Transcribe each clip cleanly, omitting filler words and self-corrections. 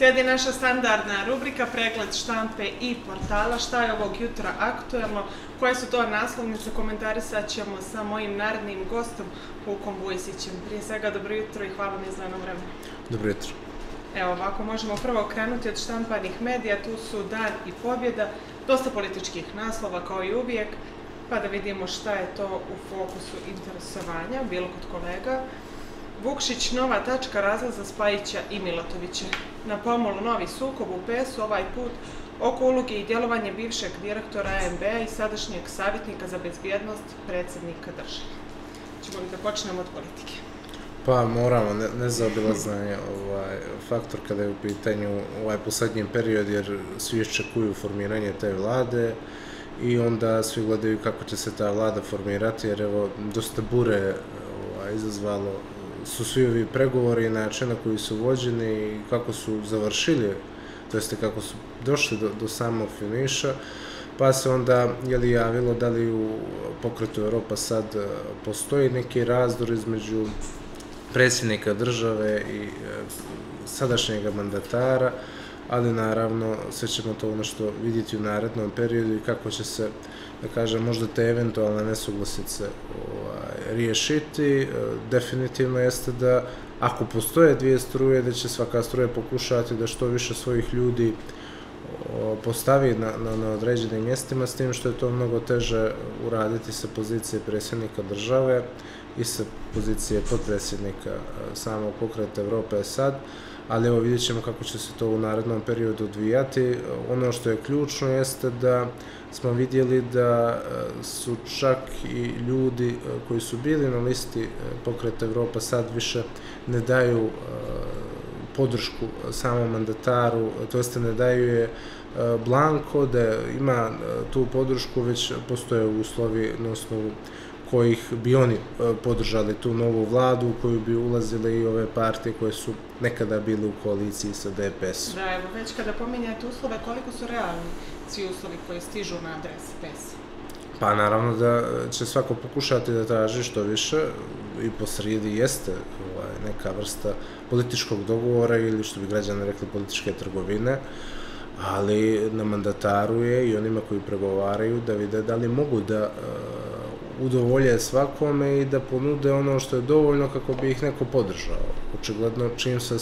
Slijedi naša standardna rubrika Pregled štampe i portala. Šta je ovog jutra aktuelno? Koje su to naslovnice? Komentarisat ćemo sa mojim narednim gostom, Vukom Vujsićem. Prije svega, dobro jutro i hvala mi za vremenu. Dobro jutro. Evo ovako, možemo prvo krenuti od štampanih medija. Tu su Dan i pobjeda, dosta političkih naslova kao i uvijek, pa da vidimo šta je to u fokusu interesovanja, bilo kod kolega. Vukšić, nova tačka razlaza Spajića i Milatovića. Na pomolu novi sukob u PS-u, ovaj put oko uloge i djelovanje bivšeg direktora AMB-a i sadašnjeg savjetnika za bezbjednost predsjednika države. Ćemo li da počnemo od politike? Pa moramo, nezaobilazan je faktor kada je u pitanju ovaj posljednji period, jer svi iščekuju formiranje te vlade i onda svi gledaju kako će se ta vlada formirati, jer evo, dosta bure izazvalo su svi ovi pregovori, način na koji su vođeni i kako su završili, to jeste kako su došli do samog finiša, pa se onda javilo da li u pokretu Europa sad postoji neki razdor između predsjednika države i sadašnjeg mandatara, ali naravno sve ćemo to nešto vidjeti u narednom periodu i kako će se, da kažem, možda te eventualne nesuglasice riješiti. Definitivno jeste da ako postoje dvije struje, da će svaka struja pokušati da što više svojih ljudi postavi na određenim mjestima, s tim što je to mnogo teže uraditi sa pozicije predsjednika države i sa pozicije potpredsjednika samog pokreta Europe sad, ali evo vidjet ćemo kako će se to u narednom periodu odvijati. Ono što je ključno jeste da smo vidjeli da su čak i ljudi koji su bili na listi pokreta Europa sad više ne daju podršku samom mandataru, to jeste ne daju je blanko, da ima tu podršku, već postoje uslovi na osnovu kojih bi oni podržali tu novu vladu u koju bi ulazile i ove partije koje su nekada bili u koaliciji sa DPS-om. Da, evo, već kada pominjate uslove, koliko su realni svi uslovi koji stižu na adresi PES? Pa naravno da će svako pokušati da traži što više i po sredi jeste neka vrsta političkog dogovora ili što bi građani rekli političke trgovine, ali na mandataru je i onima koji pregovaraju da vide da li mogu da udovolje svakome i da ponude ono što je dovoljno kako bi ih neko podržao. Očigledno čim se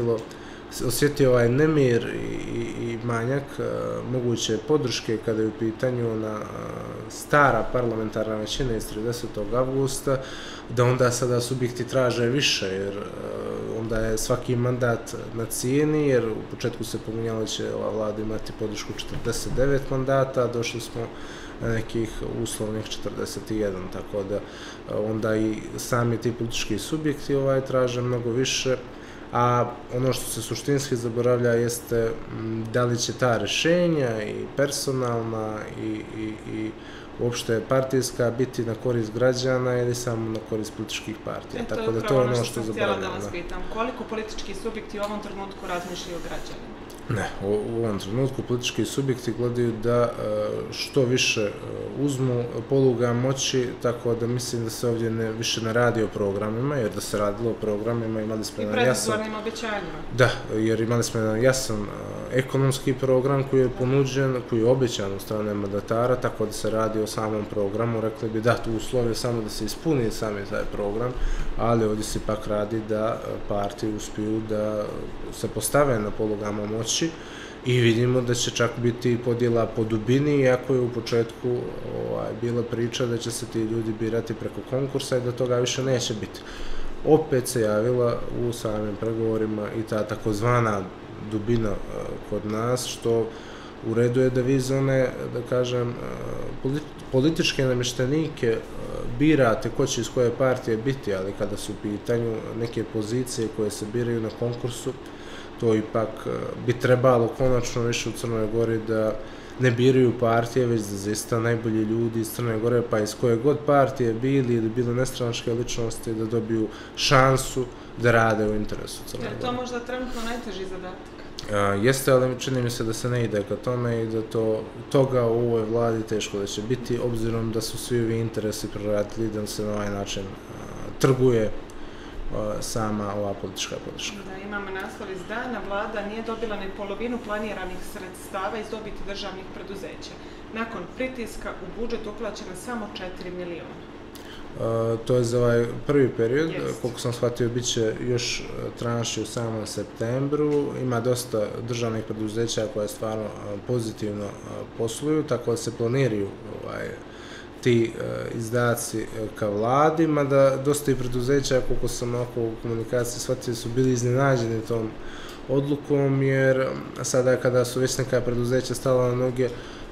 osjetio ovaj nemir i manjak moguće podrške kada je u pitanju na stara parlamentarna većina iz 30. avgusta, da onda sada subjekti traže više, jer onda je svaki mandat na cijeni, jer u početku se pominjalo da će ova vlada imati podršku 49 mandata, došli smo na nekih uslovnih 41, tako da onda i sami ti politički subjekti traže mnogo više, a ono što se suštinski zaboravlja jeste da li će ta rješenja i personalna i uopšte partijska biti na korist građana ili samo na korist političkih partija. Tako da to je ono što sam htjela da vas pitam. Koliko politički subjekti u ovom trenutku razmišljaju o građanima? Ne, u ovom trenutku politički subjekti gledaju da što više uzmu poluga moći, tako da mislim da se ovdje više ne radi o programima, jer da se radilo o programima imali smo jedan jasan... I predizbornim obećanjima. Da, jer imali smo jedan jasan ekonomski program koji je ponuđen, koji je obećan od strane mandatara, tako da se radi o samom programu, rekli bi da, tu uslov je samo da se ispuni sami taj program, ali ovdje se ipak radi da partije uspiju da se postave na polugama moći i vidimo da će čak biti podjela po dubini, iako je u početku bila priča da će se ti ljudi birati preko konkursa i da toga više neće biti. Opet se javila u samim pregovorima i ta takozvana dubina kod nas, što u redu je da vi za one, da kažem, političke namještenike birate ko će iz koje partije biti, ali kada su u pitanju neke pozicije koje se biraju na konkursu, to ipak bi trebalo konačno više u Crnoj Gori da ne biraju partije, već da zaista najbolji ljudi iz Crne Gore, pa iz koje god partije bili ili bile nestranačke ličnosti, da dobiju šansu da rade u interesu Crne Gore. Je to možda trenutno najteži zadatak? Jeste, ali čini mi se da se ne ide ka tome i da toga u ovoj vladi teško da će biti, obzirom da su svi ovi interesi proradili da se na ovaj način trguje sama ova politička podrška. Da, imamo naslov iz dana. Vlada nije dobila ni polovinu planiranih sredstava iz dobiti državnih preduzeća. Nakon pritiska u budžet uplaćeno samo 4 miliona. To je za ovaj prvi period, koliko sam shvatio, bit će još tranši u samom septembru. Ima dosta državnih preduzeća koje stvarno pozitivno posluju, tako da se planiraju ti izdaci ka vladi, mada dosta i preduzeća, koliko sam u komunikaciji shvatio, su bili iznenađeni tom odlukom, jer sada kada su već neka preduzeća stala na noge,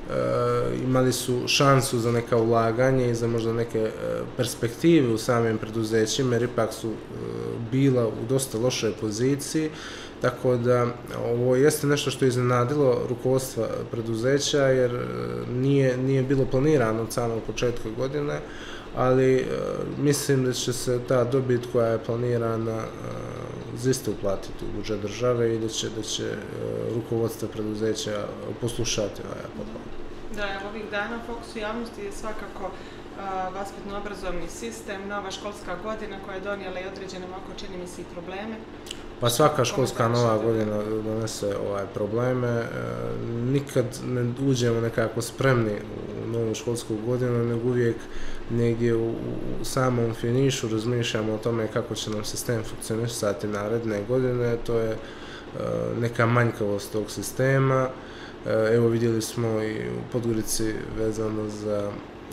imali su šansu za neka ulaganje i za možda neke perspektive u samim preduzećima, jer ipak su bila u dosta lošoj poziciji, tako da ovo jeste nešto što je iznenadilo rukovodstva preduzeća, jer nije bilo planirano od samog početka godine, ali mislim da će se ta dobit koja je planirana zaista uplatiti u budžet države i da će rukovodstva preduzeća poslušati ovaj apel. Da, ovih dana u fokusu javnosti je svakako vaspitno-obrazovni sistem, nova školska godina koja je donijela i određene, čini mi se, i probleme. Pa svaka školska nova godina donese probleme. Nikad ne uđemo nekako spremni u novu školsku godinu, nego uvijek negdje u samom finišu razmišljamo o tome kako će nam sistem funkcionisati naredne godine. To je neka manjkavost tog sistema. Evo vidjeli smo i u Podgorici vezano za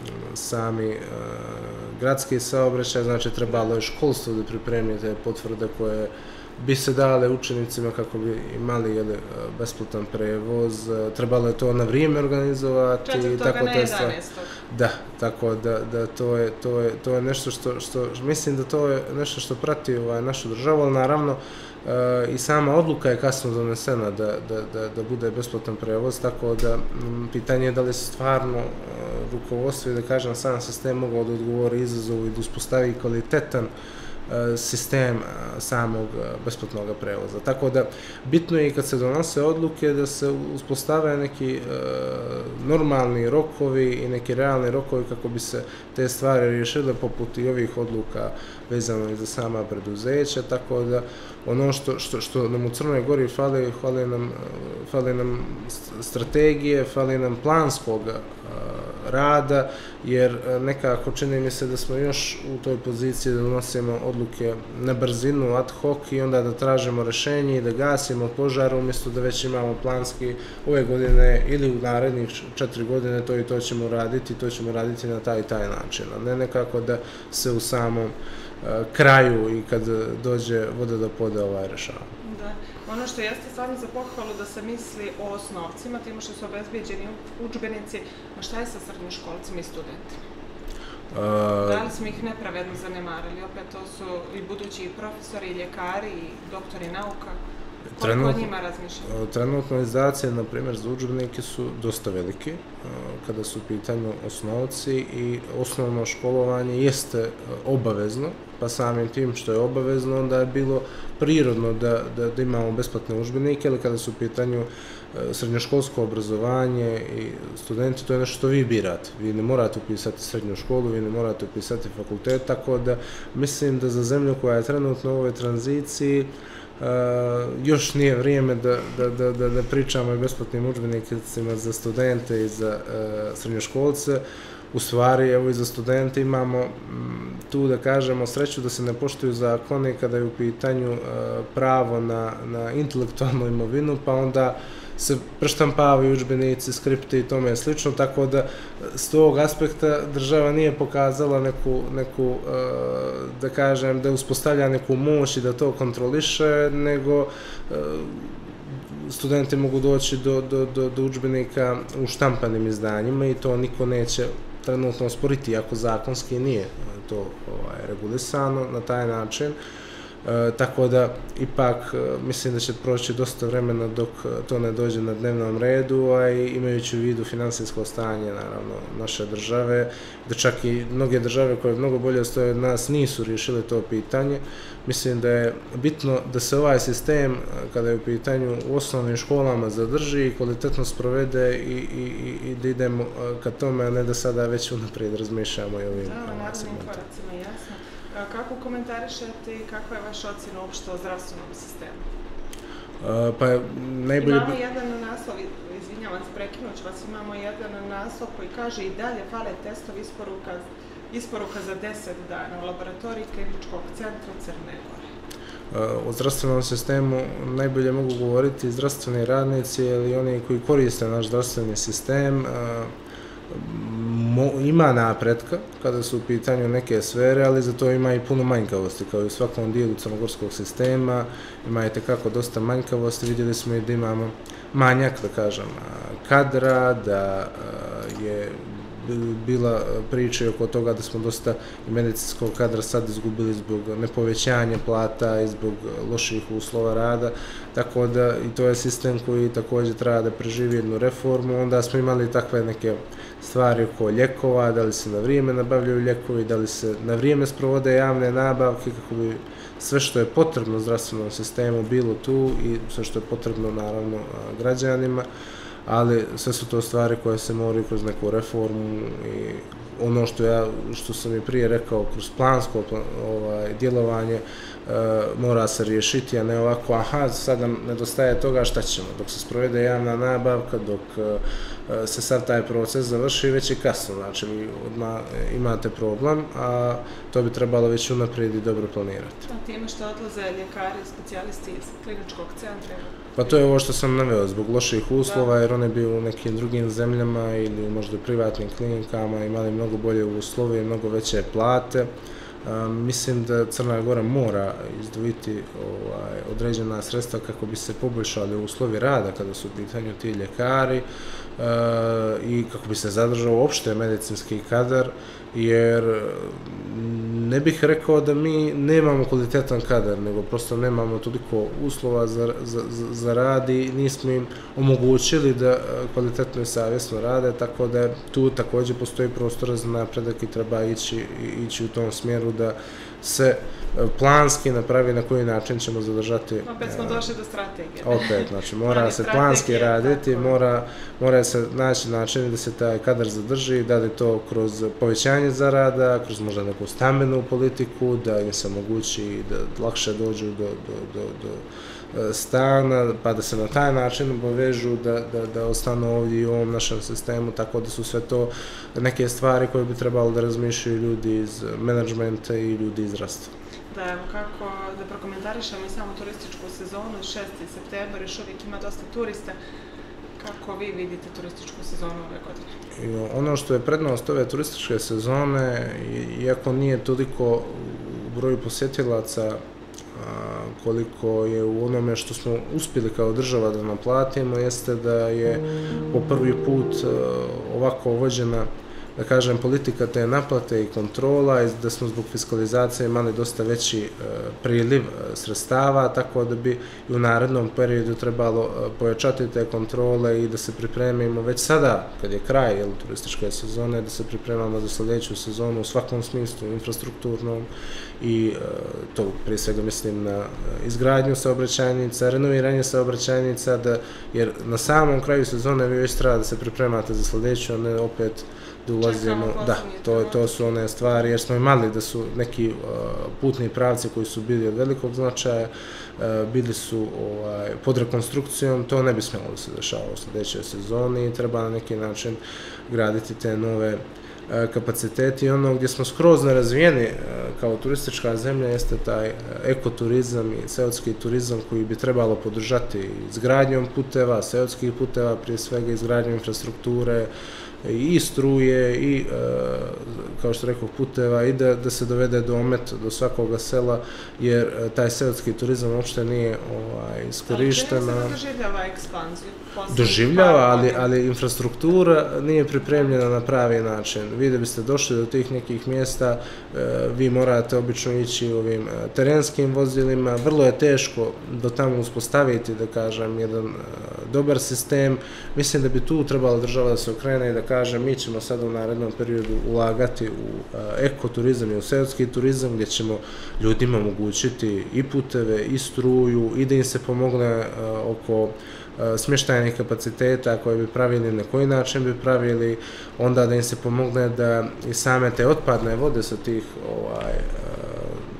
sami gradski saobraćaj, znači trebalo je školstvo da pripremi te potvrde koje bi se dale učenicima kako bi imali besplatan prevoz, trebalo je to na vrijeme organizovati. 4.11. Da, tako da to je nešto što mislim da to je nešto što prati našu državu, ali naravno i sama odluka je kasno donesena da bude besplatan prevoz, tako da pitanje je da li se stvarno rukovodstvo i da kažem sam sistem mogao da odgovori izazovu i da uspostavi kvalitetan sistem samog besplatnog prevoza. Tako da bitno je i kad se donose odluke da se uspostave neki normalni rokovi i neki realni rokovi kako bi se te stvari riješile, poput i ovih odluka vezano i za sama preduzeća, tako da ono što nam u Crnoj Gori fali nam strategije, fali nam planskog rada, jer nekako čini mi se da smo još u toj poziciji da donosimo odluke na brzinu, ad hoc, i onda da tražimo rješenje i da gasimo požar, umjesto da već imamo planski ove godine ili u narednih 4 godine to i to ćemo raditi na taj i taj način, a ne nekako da se u samom kraju i kad dođe voda do poda rješava. Da, ono što jeste stvarno za pohvalu da se misli o osnovcima, time što su obezbeđeni udžbenici, a šta je sa srednjoškolcima i studentima? Da li smo ih nepravedno zanemarili? Opet to su i budući profesori, i ljekari, i doktori nauka. Koliko o njima razmišljamo? Trenutno izdaci, na primjer, za udžbenike su dosta veliki kada su u pitanju osnovci, i osnovno školovanje jeste obavezno, pa samim tim što je obavezno, onda je bilo prirodno da imamo besplatne udžbenike, ali kada su u pitanju srednjoškolsko obrazovanje i studenti, to je nešto što vi birate. Vi ne morate upisati srednju školu, vi ne morate upisati fakultet, tako da mislim da za zemlju koja je trenutno u ovoj tranziciji još nije vrijeme da pričamo o besplatnim udžbenicima za studente i za srednjoškolce. U stvari, evo i za studente imamo tu, da kažemo, sreću da se ne poštuju zakoni kada je u pitanju pravo na intelektualnu imovinu, pa onda se preštampavaju udžbenici, skripti i tome slično, tako da s tog aspekta država nije pokazala neku, da kažem, da uspostavlja neku moć i da to kontroliše, nego studenti mogu doći do udžbenika u štampanim izdanjima i to niko neće trenutno osporiti, ako zakonski nije to regulisano na taj način. Tako da ipak mislim da će proći dosta vremena dok to ne dođe na dnevnom redu, a i imajući u vidu finansijsko stanje naravno naše države, da čak i mnoge države koje mnogo bolje stoje od nas nisu riješile to pitanje. Mislim da je bitno da se ovaj sistem, kada je u pitanju u osnovnim školama, zadrži i kvalitetno sprovede i da idemo ka tome, a ne da sada već unaprijed razmišljamo i ovim segmentima. Jasno. Kako komentarišete i kakva je vaša ocjena uopšte o zdravstvenom sistemu? Pa najbolje... Imamo jedan naslov, izvinjavam se, prekinuću vas, imamo jedan naslov koji kaže i dalje fale testovi isporuka za 10 dana u laboratoriji Kliničkog centra Crne Gore. O zdravstvenom sistemu najbolje mogu govoriti zdravstveni radnici ili oni koji koriste naš zdravstveni sistem. Ima napretka kada su u pitanju neke sfere, ali za to ima i puno manjkavosti, kao i u svakom dijelu crnogorskog sistema. Ima i tekako dosta manjkavosti, vidjeli smo i da imamo manjak, da kažem, kadra, da je bila priča oko toga da smo dosta medicinskog kadra sad izgubili zbog nepovećanja plata i zbog loših uslova rada, tako da i to je sistem koji također treba da preživi jednu reformu. Onda smo imali takve neke stvari oko lijekova, da li se na vrijeme nabavljaju lijekovi, da li se na vrijeme sprovode javne nabavke, kako bi sve što je potrebno zdravstvenom sistemu bilo tu i sve što je potrebno naravno građanima, ali sve su to stvari koje se moraju kroz neku reformu i ono što sam i prije rekao, kroz plansko djelovanje mora se riješiti, a ne ovako, aha, sad nam nedostaje toga, šta ćemo, dok se sprovede javna nabavka, dok se sad taj proces završi, već je kasno, znači vi odmah imate problem, a to bi trebalo već unaprijed i dobro planirati. A time što odlaze ljekari, specijalisti iz Kliničkog centra? Pa to je ovo što sam naveo, zbog loših uslova, jer one bi u nekim drugim zemljama ili možda u privatnim klinikama imali mnogo bolje uslove i mnogo veće plate. Mislim da Crna Gora mora izdvojiti određena sredstva kako bi se poboljšali uslovi rada kada su u pitanju ti ljekari i kako bi se zadržao uopšte medicinski kadar, jer ne bih rekao da mi nemamo kvalitetan kadar, nego prosto nemamo toliko uslova za rad i nismo im omogućili da kvalitetno i savjesno rade, tako da tu također postoji prostor za napredak i treba ići u tom smjeru da se planski napravi na koji način ćemo zadržati... Opet smo došli do strategije. Opet, znači mora se planski raditi, mora se naći način da se taj kadar zadrži, da li to kroz povećanje zarada, kroz možda neku stambenu politiku, da im se omogući da lakše dođu do stana, pa da se na taj način obavežu da ostanu ovdje u ovom našem sistemu, tako da su sve to neke stvari koje bi trebalo da razmišljaju ljudi iz menadžmenta i ljudi iz zdravstva. Da, evo kako da prokomentarišemo i samu turističku sezonu, 6. septembar, još uvijek ima dosta turista. Kako vi vidite turističku sezonu ove godine? Ono što je prednost ove turističke sezone, iako nije toliko u broju posjetilaca koliko je u onome što smo uspjeli kao država da naplatimo, jeste da je po prvi put ovako vođena, da kažem, politika te naplate i kontrola i da smo zbog fiskalizacije imali dosta veći priliv sredstava, tako da bi i u narednom periodu trebalo pojačati te kontrole i da se pripremimo već sada, kad je kraj turističke sezone, da se pripremamo za sljedeću sezonu u svakom smislu, infrastrukturnom i to prije svega mislim na izgradnju saobraćajnica, renoviranje saobraćajnica, jer na samom kraju sezone vi već treba da se pripremate za sljedeću, a ne opet da ulazimo, to su one stvari, jer smo imali da su neki putni pravci koji su bili od velikog značaja, bili su pod rekonstrukcijom, to ne bi smjelo da se dešava u sljedećoj sezoni i treba na neki način graditi te nove kapaciteti. Ono gdje smo skroz nerazvijeni kao turistička zemlja jeste taj ekoturizam i seoski turizam koji bi trebalo podržati izgradnjom puteva, seoskih puteva, prije svega izgradnjom infrastrukture, i struje i, kao što rekao, puteva i da se dovede do ometa, do svakoga sela, jer taj seoski turizam uopšte nije iskorišten. Ali čini se da doživljava ekspanziju? Doživljava, ali infrastruktura nije pripremljena na pravi način. Vi da biste došli do tih nekih mjesta, vi morate obično ići ovim terenskim vozilima, vrlo je teško do tamo uspostaviti, da kažem, jedan dobar sistem. Mislim da bi tu trebala država da se okrene i da kaže mi ćemo sad u narednom periodu ulagati u ekoturizam i u seoski turizam gdje ćemo ljudima omogućiti i puteve i struju i da im se pomogne oko smještajnih kapaciteta koje bi pravili, na koji način bi pravili, onda da im se pomogne da i same te otpadne vode sa tih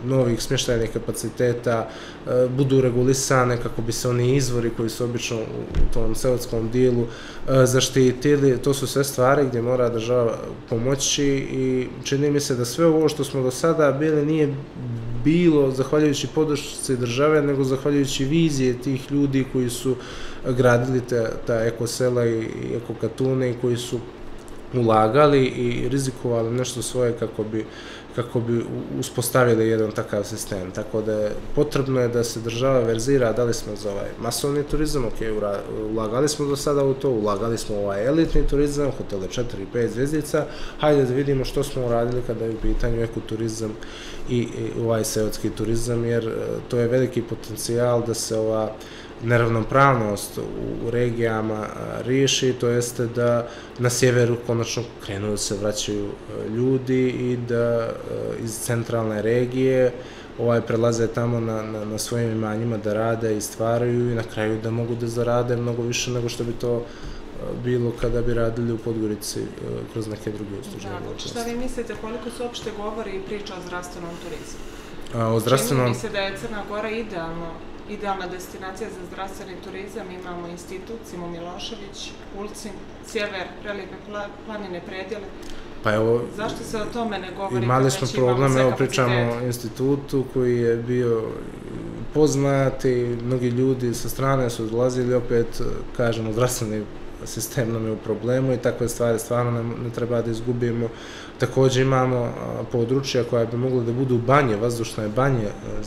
novih smještajnih kapaciteta budu regulisane kako bi se oni izvori koji su obično u tom seoskom dijelu zaštitili. To su sve stvari gdje mora država pomoći i čini mi se da sve ovo što smo do sada bili nije bilo zahvaljujući podršci države, nego zahvaljujući vizije tih ljudi koji su gradili ta ekosela i ekokatune i koji su ulagali i rizikovali nešto svoje kako bi uspostavili jedan takav sistem. Tako da potrebno je da se država verzira, dali smo za ovaj masovni turizam, ulagali smo do sada u to, ulagali smo u ovaj elitni turizam, hotele 4 i 5 zvjezdica, hajde da vidimo što smo uradili kada je u pitanju ekoturizam i ovaj seoski turizam, jer to je veliki potencijal da se ova neravnopravnost u regijama riješi, to jeste da na sjeveru konačno krenu da se vraćaju ljudi i da iz centralne regije prelaze tamo na svojim imanjima da rade i stvaraju i na kraju da mogu da zarade mnogo više nego što bi to bilo kada bi radili u Podgorici kroz neke druge uslužne mogućnosti. Šta vi mislite, koliko se uopšte govori i priča o zdravstvenom turizmu? O zdravstvenom... Čini mi se da je Crna Gora idealna destinacija za zdravstveni turizam. Imamo institut Simo Milošević, Ulcinj, Sjever, reljefne planine, predjele. Pa evo, zašto se o tome ne govori? Imali smo problem, evo pričamo o institutu koji je bio poznat i mnogi ljudi sa strane su dolazili, opet kažemo zdravstveni sistem nam je u problemu i takve stvari stvarno ne treba da izgubimo. Također imamo područja koja bi mogla da budu banje, vazdušne banje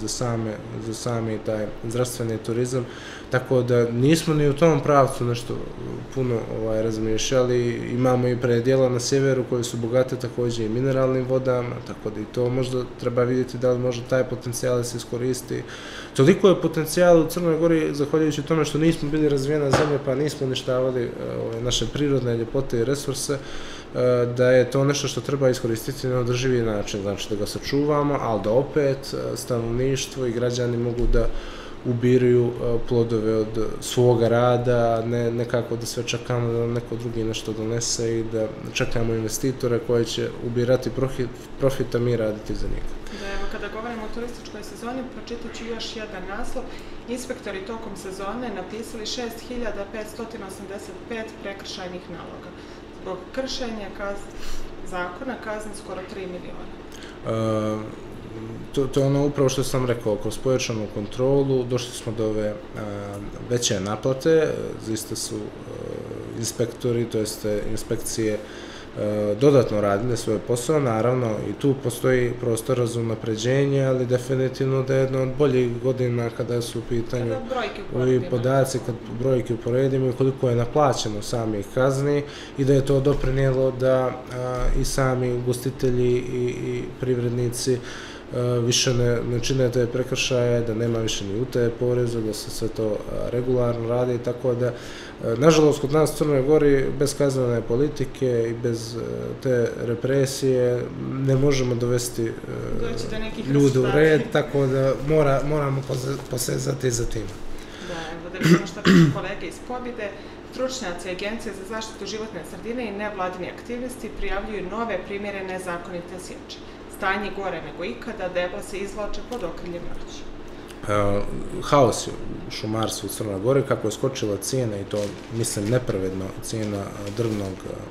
za sami taj zdravstveni turizam, tako da nismo ni u tom pravcu nešto puno razmišljali. Imamo i predjela na sjeveru koje su bogate također i mineralnim vodama, tako da i to možda treba vidjeti da li može taj potencijal da se iskoristi. Toliko je potencijal u Crnoj Gori, zahvaljujući tome što nismo bili razvijena zemlja pa nismo uništavali naše prirodne ljepote i resurse, da je to nešto što treba iskoristiti na održivi način, znači da ga sačuvamo, ali da opet stanovništvo i građani mogu da ubiruju plodove od svoga rada, ne nekako da sve čekamo da nam neko drugi nešto donese i da čekamo investitore koji će ubirati profit, a mi raditi za njega. Evo, kada govorimo o turističkoj sezoni, pročitat ću još jedan naslov. Inspektori tokom sezone napisali 6585 prekršajnih naloga. Zbog kršenja zakona kazni skoro 3 miliona. To je ono upravo što sam rekao, kroz pojačanu kontrolu došli smo do ove veće naplate, zaista su inspektori, to jeste inspekcije, dodatno radili svoj posao, naravno i tu postoji prostor za unapređenje, ali definitivno da je jedna od boljih godina kada su u pitanju ovi podaci, kad brojke uporedimo i koliko je naplaćeno samih kazni i da je to doprinijelo da i sami ugostitelji i privrednici više ne čine te prekršaje, da nema više ni utaje poreza, da se sve to regularno radi, tako da, nažalost, kod nas u Crnoj Gori, bez kaznene politike i bez te represije, ne možemo dovesti ljude u red, tako da moramo posezati za tim. Da, evo da vidimo što kažu kolege iz Pobjede. Stručnjaci Agencije za zaštitu životne sredine i nevladini aktivisti prijavljuju nove primjere nezakonite sječe. Stanje gore nego ikada, debla se izvlače pod okriljem noći. Haos je u šumarstvu u Crnoj Gori, kako je skočila cijena, i to mislim nepravedno, cijena drvnog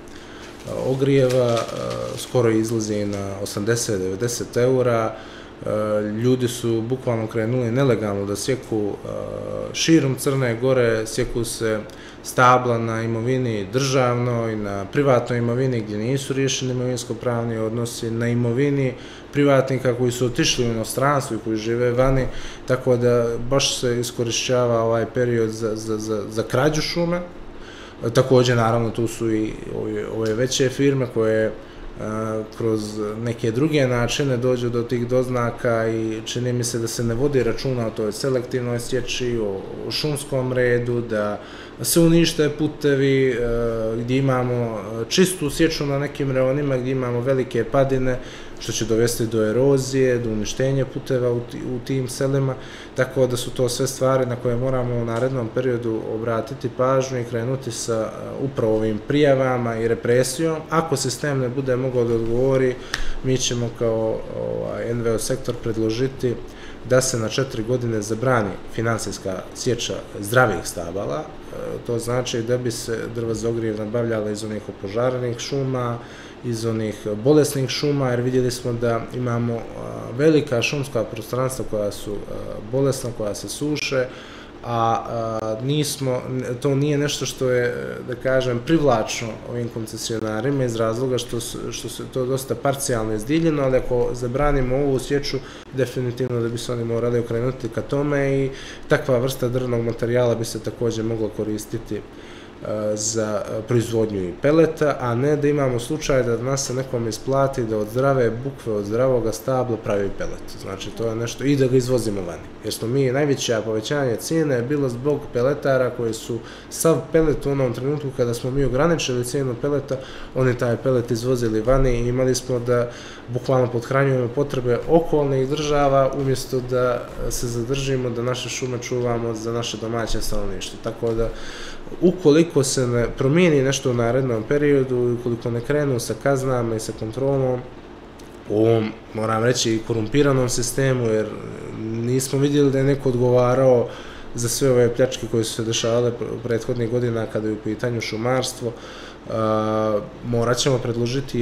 ogrijeva, skoro izlazi na 80-90 eura. Ljudi su bukvalno krenuli nelegalno da sjeku širom Crne Gore, sjeku se stabla na imovini državnoj, na privatnoj imovini gdje nisu riješeni imovinsko-pravni odnosi, na imovini privatnika koji su otišli u inostranstvo i koji žive vani, tako da baš se iskorišćava ovaj period za krađu šume. Također, naravno, tu su i ove veće firme koje kroz neke druge načine dođu do tih doznaka i čini mi se da se ne vodi računa o toj selektivnoj sječi, o šumskom redu, da se unište putevi gdje imamo čistu sječu na nekim reonima, gdje imamo velike padine, što će dovesti do erozije, do uništenja puteva u tim selima, tako da su to sve stvari na koje moramo u narednom periodu obratiti pažnju i krenuti sa upravo ovim prijavama i represijom. Ako sistem ne bude mogao da odgovori, mi ćemo kao NVO sektor predložiti da se na 4 godine zabrani finansijska sječa zdravih stabala. To znači da bi se drva za ogrjev nabavljala iz onih opožarenih šuma, iz onih bolesnih šuma, jer vidjeli smo da imamo velika šumska prostranstva koja su bolesna, koja se suše, a to nije nešto što je, da kažem, privlačno ovim koncesionarima iz razloga što se to dosta parcijalno izdiljeno, ali ako zabranimo ovu sječu, definitivno da bi se oni morali okrenuti ka tome i takva vrsta drvnog materijala bi se također mogla koristiti za proizvodnju i peleta, a ne da imamo slučaj da nas se nekom isplati da od zdrave bukve, od zdravog stabla pravi pelet. Znači, to je nešto i da ga izvozimo vani. Jer smo mi najveće povećanje cijene je bilo zbog peletara koji su sav pelet u onom trenutku kada smo mi ograničili cijenu peleta, oni taj pelet izvozili vani i imali smo da bukvalno pothranjujemo potrebe okolnih država umjesto da se zadržimo, da naše šume čuvamo za naše domaće stanovništvo. Tako da, ukoliko se ne promijeni nešto u narednom periodu i ukoliko ne krenu sa kaznama i sa kontrolom u ovom, moram reći, korumpiranom sistemu, jer nismo vidjeli da je neko odgovarao za sve ove pljačke koje su se dešavale prethodnih godina kada je u pitanju šumarstvo, morat ćemo predložiti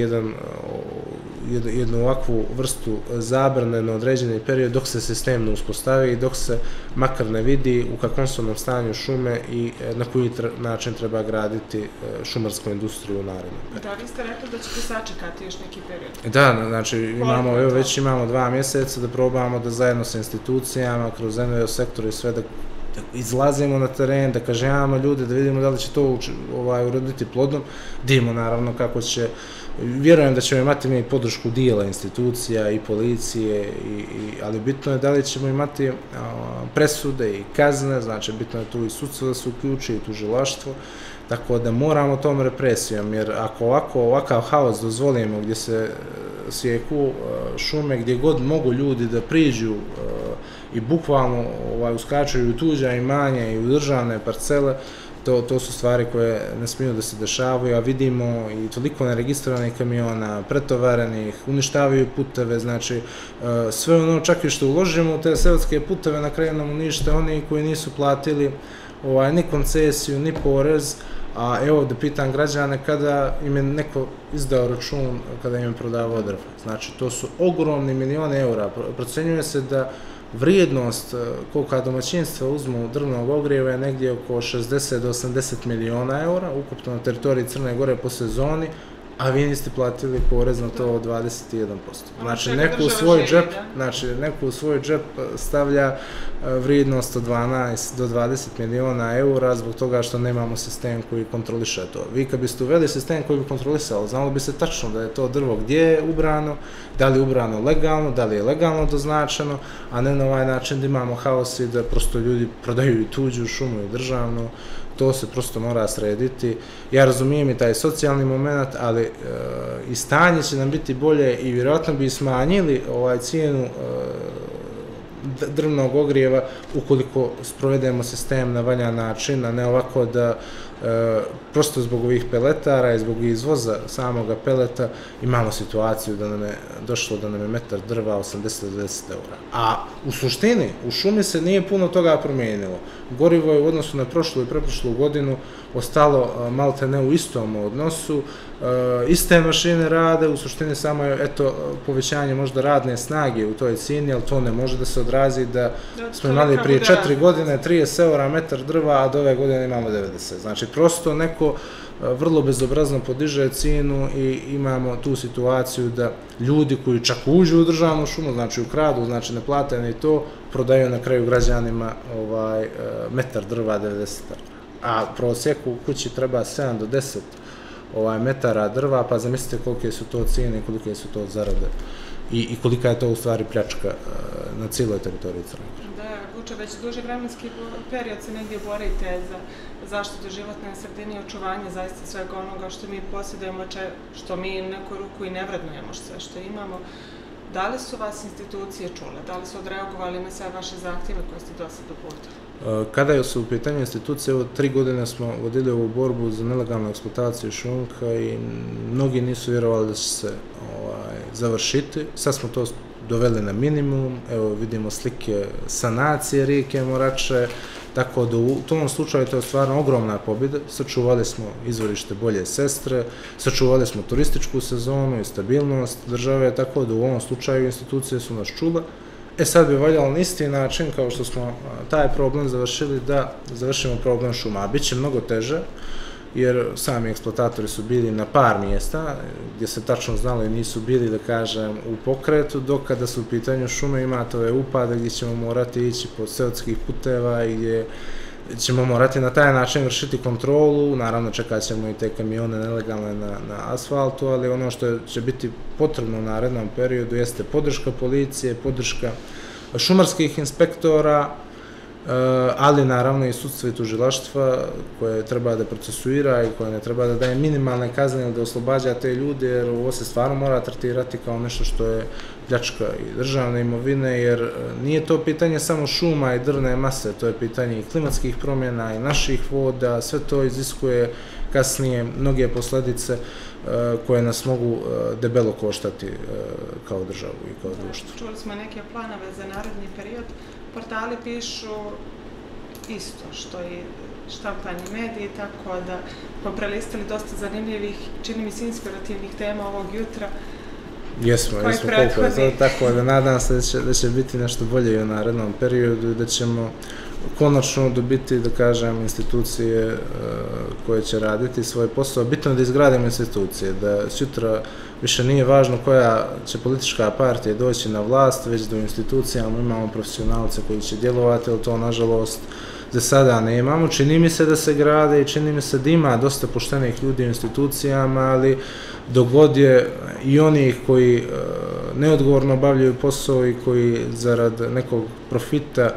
jednu ovakvu vrstu zabrane na određeni period dok se sistem ne uspostavi i dok se makar ne vidi u kakvom su nam stanju šume i na koji način treba graditi šumarsku industriju u narednom periodu. Da, vi ste rekli da ćete sačekati još neki period. Da, znači već imamo 2 mjeseca da probamo da zajedno sa institucijama, kroz NVO sektor i sve da izlazimo na teren, da kažemo ljude, da vidimo da li će to uroditi plodom, vidimo naravno kako će, vjerujem da ćemo imati mi podršku dijela institucija i policije, ali bitno je da li ćemo imati presude i kazne, znači bitno je tu i sudstvo da se uključi i tužilaštvo, tako da moramo tom represijom, jer ako ovakav haos dozvolimo gdje se sjeku šume, gdje god mogu ljudi da priđu i bukvalno uskačuju u tuđa imanja i u državne parcele, to su stvari koje ne smiju da se dešavaju, a vidimo i toliko neregistrovanih kamiona, pretovarenih, uništavaju puteve, znači sve ono čak i što uložimo u te seoske puteve na kraju nam unište oni koji nisu platili ni koncesiju, ni porez, a evo da pitam građane kada im je neko izdao račun kada im je prodavao drvo. Znači to su ogromni milioni eura, procenjuje se da vrijednost kolika domaćinstva uzmu drvnog ogrijeva je negdje oko 60 do 80 miliona eura, ukupno na teritoriji Crne Gore po sezoni, a vi niste platili porez na to od 21%. Znači, neko u svoj džep stavlja vrijednost od 12 do 20 miliona eura zbog toga što nemamo sistem koji kontroliše to. Vi kad biste uveli sistem koji bi kontrolisao, znalo bi se tačno da je to drvo gdje je ubrano, da li je ubrano legalno, da li je legalno doznačeno, a ne na ovaj način da imamo haos i da prosto ljudi prodaju i tuđu šumu i državnu. To se prosto mora srediti. Ja razumijem i taj socijalni moment, ali i stanje će nam biti bolje i vjerojatno bi smanjili cijenu drvnog ogrijeva ukoliko sprovedemo sistem na valjan način, a ne ovako da prosto zbog ovih peletara i zbog izvoza samoga peleta imamo situaciju da nam je došlo da nam je metar drva 80 do 10 eura. A u suštini, u šumi se nije puno toga promijenilo. Gorivo je u odnosu na prošlu i preprošlu godinu ostalo malte ne u istom odnosu, iste mašine rade, u suštini samo je povećanje možda radne snage u toj cijeni, ali to ne može da se odrazi da smo imali prije 4 godine 30 eura metar drva, a do ove godine imamo 90. Znači, prosto neko vrlo bezobrazno podiže cijenu i imamo tu situaciju da ljudi koji čak uđu u državnu šumu, znači ukradu, znači ne plate ni to, prodaju na kraju građanima metar drva 90 eura. A prosjeku u kući treba 7 do 10 metara drva, pa zamislite kolike su to cijene i kolike su to zarade i kolika je to u stvari pljačka na cijeloj teritoriji Crne Gore. Da, Vuče, već duži vremenski period se negdje borite za zaštitu životne sredine i očuvanje zaista svega onoga što mi posjedujemo, što mi neku ruku i ne vrednujemo sve što imamo. Da li su vas institucije čule? Da li su odreagovali na sve vaše zahtjeve koje ste do sad uputili? Kada su u pitanju institucije, 3 godine smo vodili ovu borbu za nelegalnu eksploataciju šljunka i mnogi nisu vjerovali da će se završiti. Sad smo to doveli na minimum, evo vidimo slike sanacije rijeke Morače, tako da u tom slučaju to je stvarno ogromna pobjeda. Sačuvali smo izvorište Bolje Sestre, sačuvali smo turističku sezonu i stabilnost države, tako da u ovom slučaju institucije su nas čule. Sad bi valjalo na isti način, kao što smo taj problem završili, da završimo problem šuma. A bit će mnogo teže, jer sami eksploatatori su bili na par mjesta, gdje se tačno znalo i nisu bili, da kažem, u pokretu, dok kada su u pitanju šume imate ove upade gdje ćemo morati ići po seoskih puteva i gdje ćemo morati na taj način vršiti kontrolu. Naravno, čekat ćemo i te kamione nelegalne na asfaltu, ali ono što će biti potrebno u narednom periodu jeste podrška policije, podrška šumarskih inspektora, ali naravno i sudstva i tužilaštva koje treba da procesuira i koje ne treba da daje minimalne kazne ili da oslobađa te ljude, jer ovo se stvarno mora tretirati kao nešto što je pljačka i državne imovine, jer nije to pitanje samo šuma i drvne mase, to je pitanje i klimatskih promjena i naših voda, sve to iziskuje kasnije mnoge posljedice koje nas mogu debelo koštati kao državu i kao društvo. Čuli smo neke planove za naredni period. Portali pišu isto što i štampani mediji, tako da smo prelistali dosta zanimljivih, čini mi se inspirativnih tema ovog jutra. Jesmo, koliko je to, tako da nadam se da će biti nešto bolje i u narednom periodu i da ćemo konačno dobiti, da kažem, institucije koje će raditi svoj posao. Bitno je da izgradimo institucije, da sutra više nije važno koja će politička partija doći na vlast, već da u institucijama imamo profesionalce koji će djelovati, ali to, nažalost, za sada ne imamo. Čini mi se da se grade i čini mi se da ima dosta poštenih ljudi u institucijama, ali dok god je i onih koji neodgovorno obavljaju posao i koji zarad nekog profita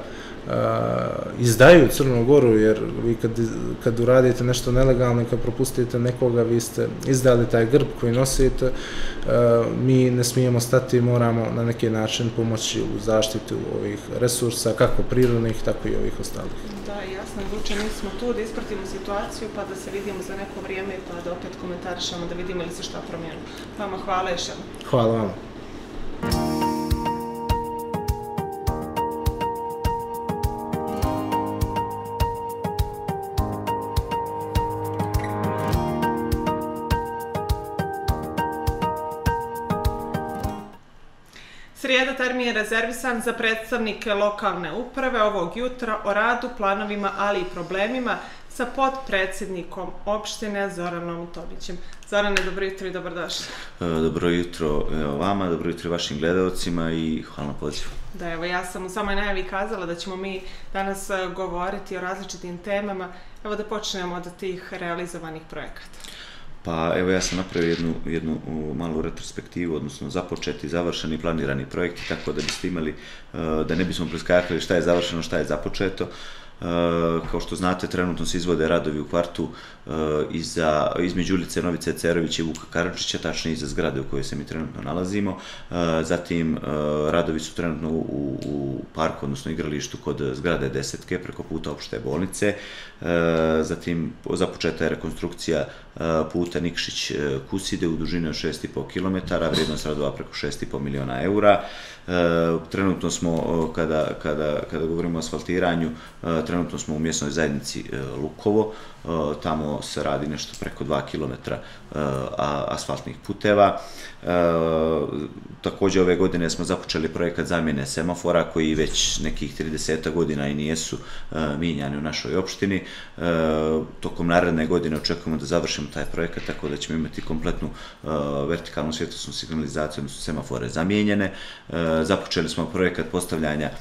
izdaju Crnu Goru, jer vi kad uradite nešto nelegalno i kad propustite nekoga, vi ste izdali taj grb koji nosite, mi ne smijemo stati, moramo na neki način pomoći u zaštitu ovih resursa, kako prirodnih, tako i ovih ostalih. Da, jasno, Vuče, mi smo tu da ispratimo situaciju, pa da se vidimo za neko vrijeme, pa da opet komentarišemo, da vidimo ili se šta promijenilo. Vama hvala još jednom. Hvala vam. Srijeda termin je rezervisan za predstavnike lokalne uprave ovog jutra o radu, planovima, ali i problemima sa potpredsjednikom opštine Zoranom Tomićem. Zorane, dobro jutro i dobrodošli. Dobro jutro vama, dobro jutro vašim gledalcima i hvala na pozivu. Da, evo, ja sam u samoj najavi kazala da ćemo mi danas govoriti o različitim temama. Evo da počnemo od tih realizovanih projekata. Pa evo, ja sam napravio jednu malu retrospektivu, odnosno započeti, završeni, planirani projekti, tako da biste imali, da ne bismo preskakali šta je završeno, šta je započeto. Kao što znate, trenutno se izvode radovi u kvartu između ulice Novice Cerovića i Vuka Karadžića, tačnije iza zgrade u kojoj se mi trenutno nalazimo. Zatim, radovi su trenutno u parku, odnosno igralištu kod zgrade Desetke, preko puta opšte bolnice. Zatim, započeta je rekonstrukcija puta Nikšić-Kuside u dužini od 6,5 km, vrijednost radova preko 6,5 miliona eura. Trenutno smo, kada govorimo o asfaltiranju, trenutno smo u mjesnoj zajednici Lukovo, tamo se radi nešto preko 2 km asfaltnih puteva. Također ove godine smo započeli projekat zamjene semafora koji već nekih 30 godina i nijesu mijenjani u našoj opštini. Tokom naredne godine očekujemo da završimo taj projekat, tako da ćemo imati kompletnu vertikalnu svjetlosnu signalizaciju, odnosno semafore zamijenjene. Započeli smo projekat postavljanja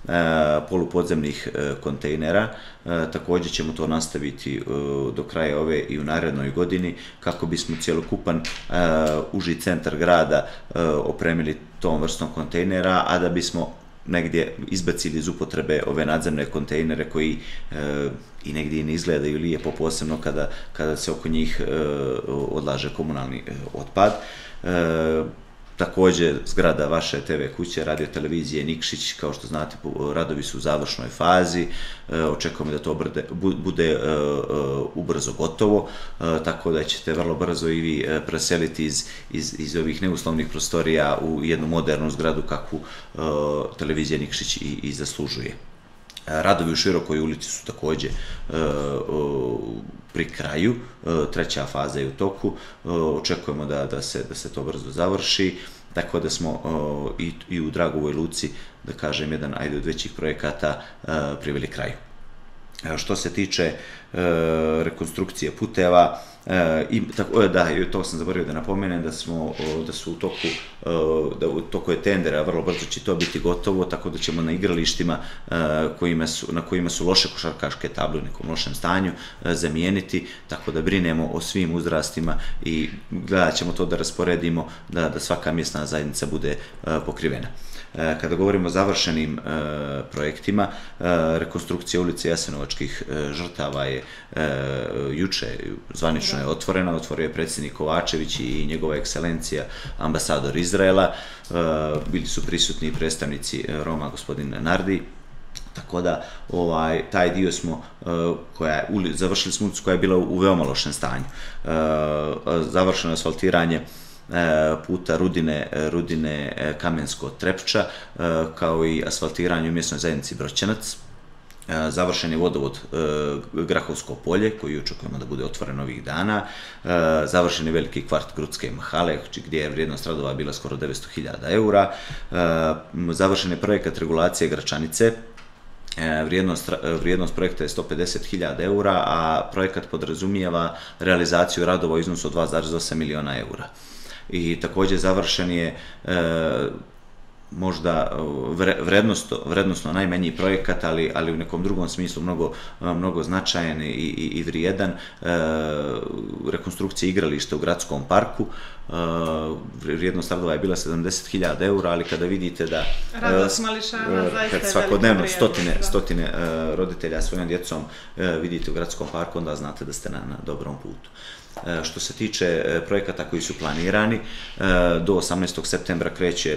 polupodzemnih kontejnera. Također ćemo to nastaviti do kraja ove i u narednoj godini kako bismo cjelokupan uži centar grada opremili tom vrstom kontejnera, a da bismo negdje izbacili iz upotrebe ove nadzemne kontejnere koji i negdje ne izgledaju lijepo, posebno kada se oko njih odlaže komunalni otpad. Također, zgrada vaše TV kuće, radio televizije Nikšić, kao što znate, radovi su u završnoj fazi, očekujemo da to bude ubrzo gotovo, tako da ćete vrlo brzo i vi preseliti iz ovih neuslovnih prostorija u jednu modernu zgradu kakvu televizija Nikšić i zaslužuje. Radovi u Širokoj ulici su također pri kraju, treća faza je u toku, očekujemo da se to brzo završi, tako da smo i u Dragovoj luci, da kažem, jedan od većih projekata priveli kraju. Što se tiče rekonstrukcije puteva, to sam zaboravio da napomenem da su u toku je tendera, vrlo brzo će to biti gotovo, tako da ćemo na igralištima na kojima su loše košarkaške table u nekom lošem stanju zamijeniti, tako da brinemo o svim uzrastima i gledat ćemo to da rasporedimo da svaka mjesna zajednica bude pokrivena. Kada govorimo o završenim projektima, rekonstrukcija ulice Jasenovačkih žrtava je juče zvanično je otvorena, otvorio je predsjednik Kovačević i njegova ekscelencija ambasador Izraela, bili su prisutni i predstavnici Roma, gospodin Nardi, tako da taj dio smo, završili smo ulicu koja je bila u veoma lošem stanju. Završeno je asfaltiranje puta Rudine Kamensko-Trepča, kao i asfaltiranje u mjesnoj zajednici Broćanac. Završen je vodovod Grahovsko polje, koji očekujemo da bude otvoren ovih dana. Završen je veliki kvart Grudske mahale, gdje je vrijednost radova bila skoro 900.000 eura. Završen je projekat regulacije Gračanice. Vrijednost projekta je 150.000 eura, a projekat podrazumijeva realizaciju radova u iznosu od 2,8 miliona eura. I također završen je možda vrednostno najmanji projekat, ali u nekom drugom smislu mnogo značajan i vrijedan, rekonstrukcija igrališta u gradskom parku. Vrijednost radova je bila 70.000 eura, ali kada vidite da kad svakodnevno stotine roditelja svojom djecom vidite u gradskom parku, onda znate da ste na dobrom putu. Što se tiče projekata koji su planirani, do 18. septembra kreće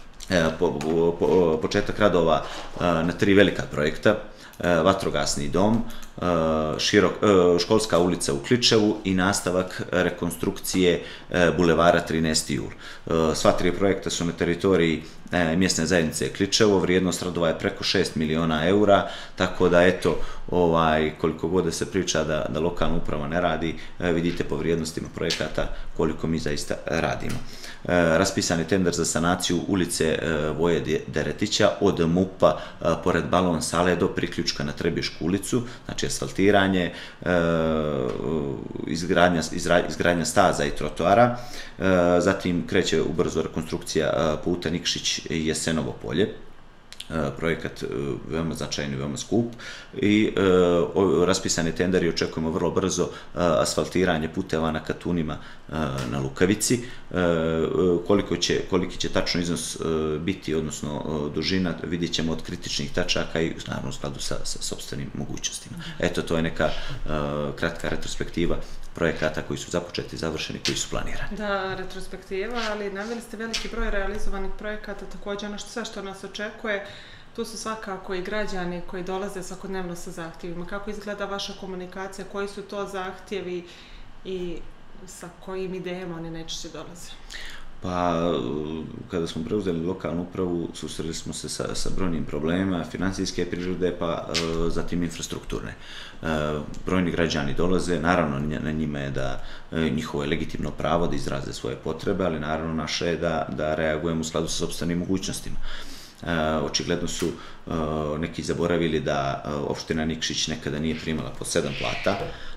početak radova na 3 velika projekta: vatrogasni dom, školska ulica u Kličevu i nastavak rekonstrukcije bulevara 13. jul. Sva 3 projekta su na teritoriji mjesne zajednice Kličevo, vrijednost radova je preko 6 miliona eura, tako da eto, koliko god da se priča da lokalna uprava ne radi, vidite po vrijednostima projekata koliko mi zaista radimo. Raspisan je tender za sanaciju ulice Voje Deretića od MUP-a pored balon sale do priključka na Trebišku ulicu, znači asfaltiranje, izgradnja staza i trotoara. Zatim kreće ubrzo rekonstrukcija puta Nikšić-Jesenovo polje. Projekat veoma značajan i veoma skup i raspisane tenderi očekujemo vrlo brzo asfaltiranje puteva na Katunima na Lukavici. Koliki će tačno iznos biti, odnosno dužina, vidjet ćemo od kritičnih tačaka i naravno u skladu sa sopstvenim mogućnostima. Eto, to je neka kratka retrospektiva projekata koji su započeti, završeni, koji su planirani. Da, retrospektiva, ali naveli ste veliki broj realizovanih projekata, također ono sve što nas očekuje, tu su svakako i građani koji dolaze svakodnevno sa zahtjevima. Kako izgleda vaša komunikacija, koji su to zahtjevi i sa kojim idejama oni najčešće dolaze? Pa, kada smo preuzeli lokalnu upravu, susreli smo se sa brojnim problemima, financijske prirode, pa zatim infrastrukturne. Brojni građani dolaze, naravno na njima je da njihovo je legitimno pravo da izraze svoje potrebe, ali naravno naše je da reagujemo u skladu sa sopstvenim mogućnostima. Očigledno su neki zaboravili da opština Nikšić nekada nije primala po 7 plata,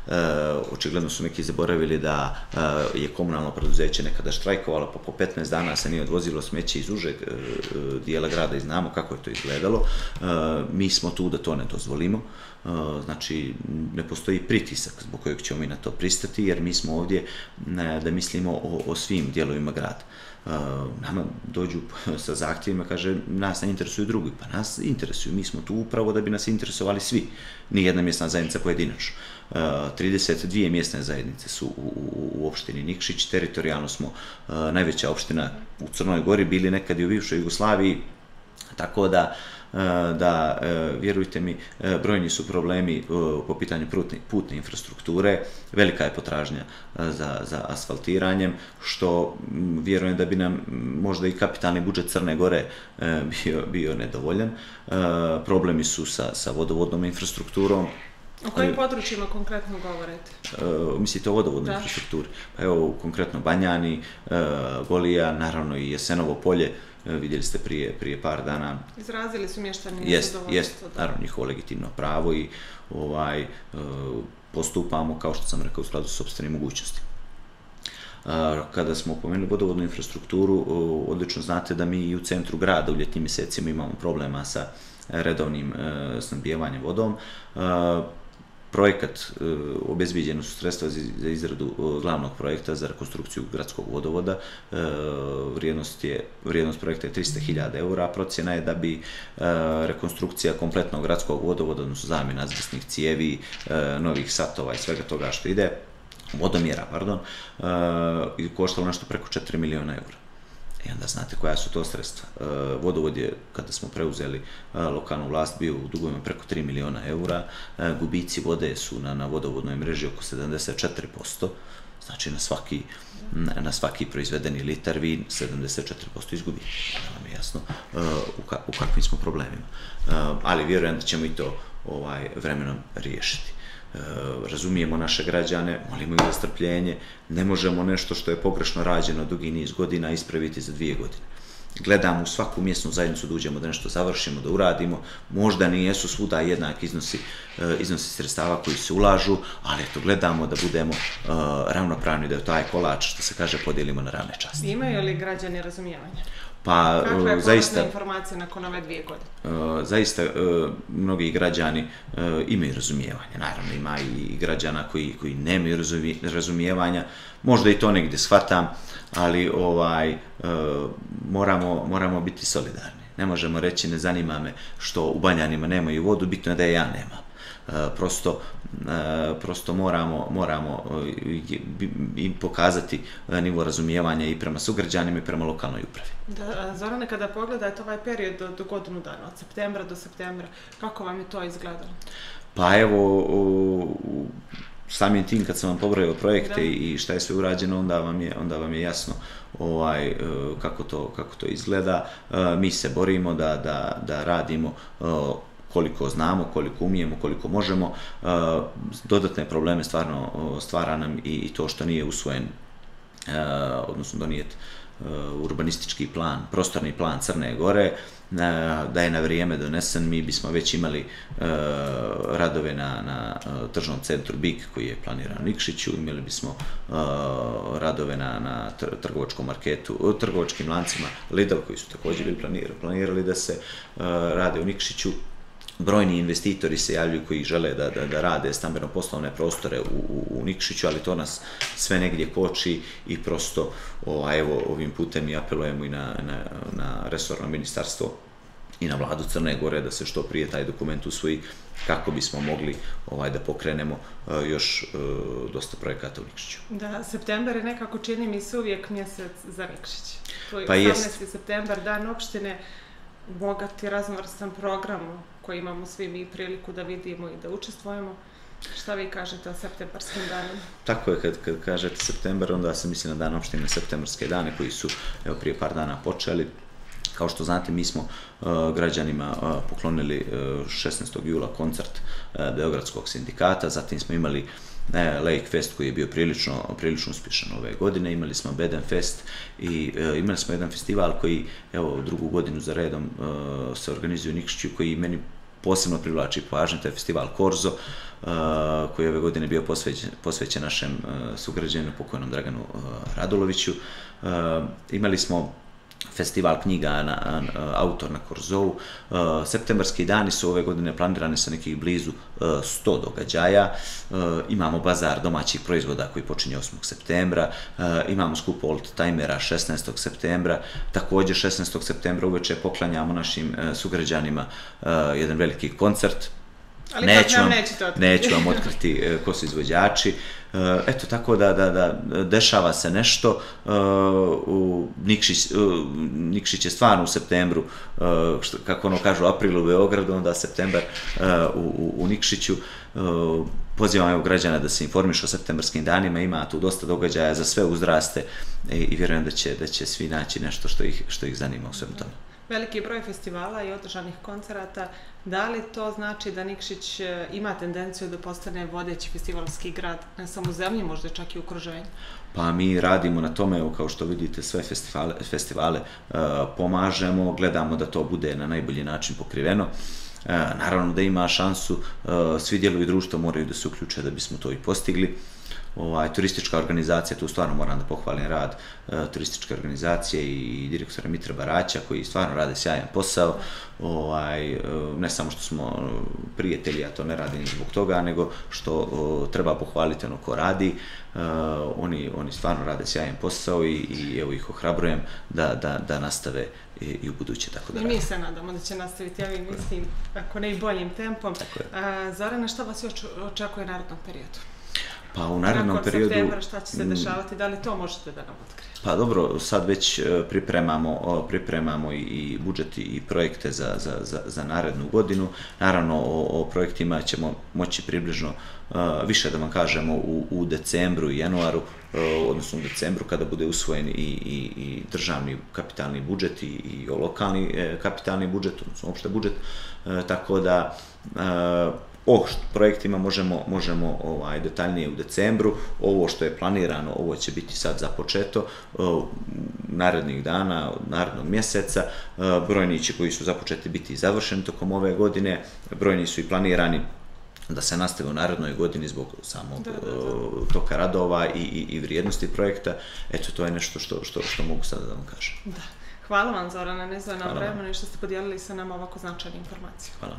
Očigledno su neki zaboravili da je komunalno preduzeće nekada štrajkovalo, pa po 15 dana se nije odvozilo smeće iz užeg dijela grada i znamo kako je to izgledalo. Mi smo tu da to ne dozvolimo. Znači, ne postoji pritisak zbog kojeg ćemo mi na to pristati, jer mi smo ovdje da mislimo o svim dijelovima grada. Nama dođu sa zahtjevima, kaže, nas ne interesuju drugi, pa nas interesuju, mi smo tu upravo da bi nas interesovali svi, nijedna mjesna zajednica pojedinačno. 32 mjesne zajednice su u opštini Nikšić, teritorijalno smo najveća opština u Crnoj Gori, bili nekad i u bivšoj Jugoslaviji, tako da vjerujte mi, brojni su problemi po pitanju putne infrastrukture, velika je potražnja za asfaltiranjem, što vjerujem da bi nam možda i kapitalni budžet Crne Gore bio nedovoljan. Problemi su sa vodovodnom infrastrukturom. O kojim područjima konkretno govorite? Mislite o vodovodnoj infrastrukturi? Pa evo, konkretno Banjani, Golija, naravno i Jesenovo polje, vidjeli ste prije par dana. Izrazili su mještani nezadovoljstvo. Jest, naravno, njihovo legitimno pravo i postupamo, kao što sam rekao, u skladu s sopstvenim mogućnostima. Kada smo pomenuli vodovodnu infrastrukturu, odlično znate da mi i u centru grada u ljetnim mjesecima imamo problema sa redovnim snabdijevanjem vodom. Projekat, obezbiđeno su sredstva za izradu glavnog projekta za rekonstrukciju gradskog vodovoda. Vrijednost projekta je 300.000 eura, a procjena je da bi rekonstrukcija kompletnog gradskog vodovoda, odnosno zamjena azbestnih cijevi, novih satova i svega toga što ide, vodomjera, koštalo nešto preko 4 miliona eura. I onda znate koja su to sredstva. Vodovod je, kada smo preuzeli lokalnu vlast, bio u dugovima preko 3 miliona eura. Gubici vode su na vodovodnoj mreži oko 74%. Znači na svaki proizvedeni litar vi 74% izgubite. Da vam je jasno u kakvim smo problemima. Ali vjerujem da ćemo i to vremenom riješiti. Razumijemo naše građane, molimo ih za strpljenje, ne možemo nešto što je pogrešno rađeno dugi niz godina ispraviti za 2 godine. Gledamo u svaku mjesnu zajednicu da uđemo, da nešto završimo, da uradimo, možda nijesu svuda jednak iznosi sredstava koji se ulažu, ali eto, gledamo da budemo ravnopravni, da je taj kolač, što se kaže, podijelimo na ravne časti. Imaju li građani razumijevanja? Pa, kakva je povratna informacija nakon ove 2 godine? Zaista, mnogi građani imaju razumijevanja. Naravno, ima i građana koji nemaju razumijevanja. Možda i to negdje shvatam, ali moramo biti solidarni. Ne možemo reći, ne zanima me što u Banjanima nemaju vodu, bitno je da je ja nemam. Prosto moramo im pokazati nivo razumijevanja i prema sugrađanima i prema lokalnoj upravi. Zorane, kada pogledate ovaj period do godinu dana, od septembra do septembra, kako vam je to izgledalo? Pa evo, samim tim kad sam vam pobrojao projekte i šta je sve urađeno, onda vam je jasno kako to izgleda. Mi se borimo da radimo koliko znamo, koliko umijemo, koliko možemo. Dodatne probleme stvarno stvara nam i to što nije usvojen, odnosno donijet urbanistički plan, prostorni plan Crne Gore. Da je na vrijeme donesen, mi bismo već imali radove na tržnom centru BIK koji je planiran u Nikšiću, imali bismo radove na trgovačkom marketu, trgovačkim lancima Lidl koji su također bili planirali da se rade u Nikšiću. Brojni investitori se javljaju koji žele da rade stambeno-poslovne prostore u Nikšiću, ali to nas sve negdje koči i prosto ovim putem i apelujemo i na resorno ministarstvo i na vladu Crne Gore da se što prije taj dokument usvoji kako bismo mogli da pokrenemo još dosta projekata u Nikšiću. Da, septembar je nekako, čini mi se, uvijek mjesec za Nikšić. To je 18. septembar, dan opštine, bogat i raznovrstan program koji imamo svi mi priliku da vidimo i da učestvujemo. Šta vi kažete o septembarskim danima? Tako je, kad kažete septembar, onda se misli na dan opštine, septembarske dane koji su prije par dana počeli. Kao što znate, mi smo građanima poklonili 16. jula koncert Beogradskog sindikata, zatim smo imali Lake Fest koji je bio prilično uspješan ove godine, imali smo Beden Fest i imali smo jedan festival koji, evo, 2. godinu za redom se organizuje u Nikšiću, koji meni posebno privlači pažnju, to je festival Korzo, koji je ove godine bio posvećen našem sugrađaninu, pokojnom Draganu Raduloviću. Imali smo festival knjiga autor na Korzovu. Septembarski dani su ove godine planirane sa nekih blizu 100 događaja. Imamo bazar domaćih proizvoda koji počinje 8. septembra. Imamo skup old-timera 16. septembra. Također 16. septembra uveče poklanjamo našim sugrađanima jedan veliki koncert. Ali neću vam otkriti ko su izvođači. Eto, tako da dešava se nešto. Nikšić je stvarno u septembru, kako ono kažu, april u Beogradu, onda septembar u Nikšiću. Pozivam građana da se informišu o septembarskim danima, ima tu dosta događaja za sve uzraste i vjerujem da će svi naći nešto što ih zanima u svemu tome. Veliki broj festivala i održanih koncerata, da li to znači da Nikšić ima tendenciju da postane vodeći festivalski grad, ne samo u zemlji, možda čak i u okruženju? Pa mi radimo na tome, kao što vidite, sve festivale pomažemo, gledamo da to bude na najbolji način pokriveno. Naravno da ima šansu, svi dijelovi društva moraju da se uključe da bismo to i postigli. Turistička organizacija, tu stvarno moram da pohvalim rad turističke organizacije i direktora Mitra Baraća koji stvarno rade sjajan posao. Ne samo što smo prijatelji, ja to ne radim zbog toga, nego što treba pohvaliti ono ko radi. Oni stvarno rade sjajan posao i evo ih ohrabrujem da nastave i u buduće tako da rade. I mi se nadamo da će nastaviti, ja mislim, ako ne i boljim tempom. Zorana, šta vas još očekuje u narednom periodu? Pa u narednom periodu... Nakon septembra šta će se dešavati, da li to možete da nam otkrijete? Pa dobro, sad već pripremamo i budžet i projekte za narednu godinu. Naravno, o projektima ćemo moći približno više da vam kažemo u decembru i januaru, odnosno u decembru kada bude usvojen i državni kapitalni budžet i lokalni kapitalni budžet, odnosno opšte budžet, tako da o projektima možemo detaljnije u decembru. Ovo što je planirano, ovo će biti sad započeto narednih dana, narednog mjeseca. Brojni će koji su započeti biti završeni tokom ove godine, brojni su i planirani da se nastave u narednoj godini zbog samog toka radova i vrijednosti projekta. Eto, to je nešto što mogu sada da vam kažem. Da. Hvala vam, Zorana, ne za nam vremena i što ste podijelili sa nama ovako značajne informacije. Hvala.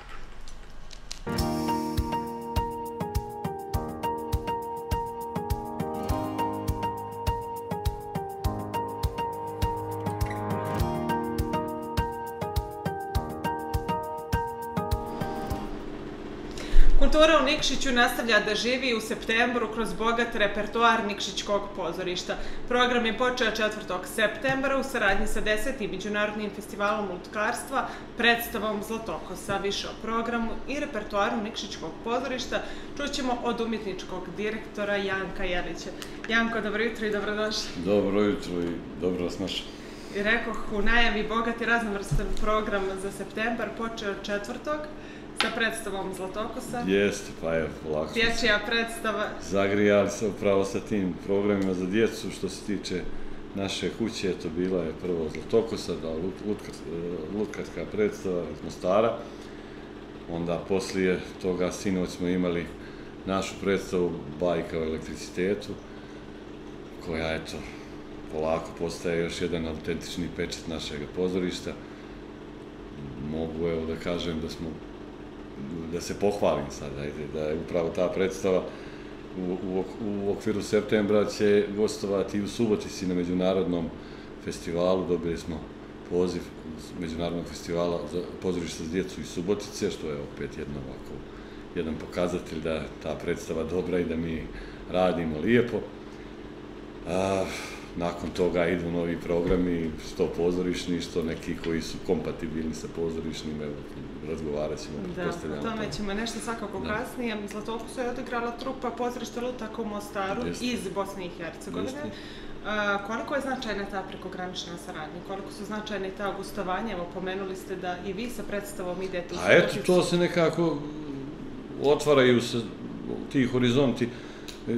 Kultura u Nikšiću nastavlja da živi u septembru kroz bogat repertoar Nikšićkog pozorišta. Program je počeo 4. septembra u saradnji sa 10. Međunarodnim festivalom lutkarstva, predstavom Zlatokosa. Više o programu i repertoaru Nikšićkog pozorišta čućemo od umjetničkog direktora Janka Jelića. Janko, dobro jutro i dobrodošli. Dobro jutro i dobro vas našao. I rekoh u najavi bogat i raznovrstan program za septembar počeo 4. sa predstavom Zlatokosa. Jeste, pa je polako. Dječja predstava. Zagrijali se upravo sa tim programima za djecu. Što se tiče naše kuće, to bila je prvo Zlatokosa, lutkarska predstava iz Mostara. Onda poslije toga sinoć smo imali našu predstavu Bajka o elektricitetu, koja, eto, polako postaje još jedan autentični pečat našeg pozorišta. Mogu, evo, da kažem da se pohvalim sad, da je upravo ta predstava u okviru septembra će gostovati i u Subotici na međunarodnom festivalu. Dobili smo poziv Međunarodnog festivala za pozorište za djecu iz Subotice, što je opet jedan pokazatelj da je ta predstava dobra i da mi radimo lijepo. Nakon toga idu novi programi, što pozorišni, što neki koji su kompatibilni sa pozorišnim, razgovarat ćemo, pretpostavljamo. Da, o tome ćemo nešto svakako kasnije. Zlatokosu je odigrala trupa pozorišta Lutaka u Mostaru iz Bosne i Hercegovine. Koliko je značajna ta prekogranična saradnja? Koliko su značajne i ta gostovanja? Evo, pomenuli ste da i vi sa predstavom idete u Suboticu. A eto, to se nekako otvaraju se ti horizonti.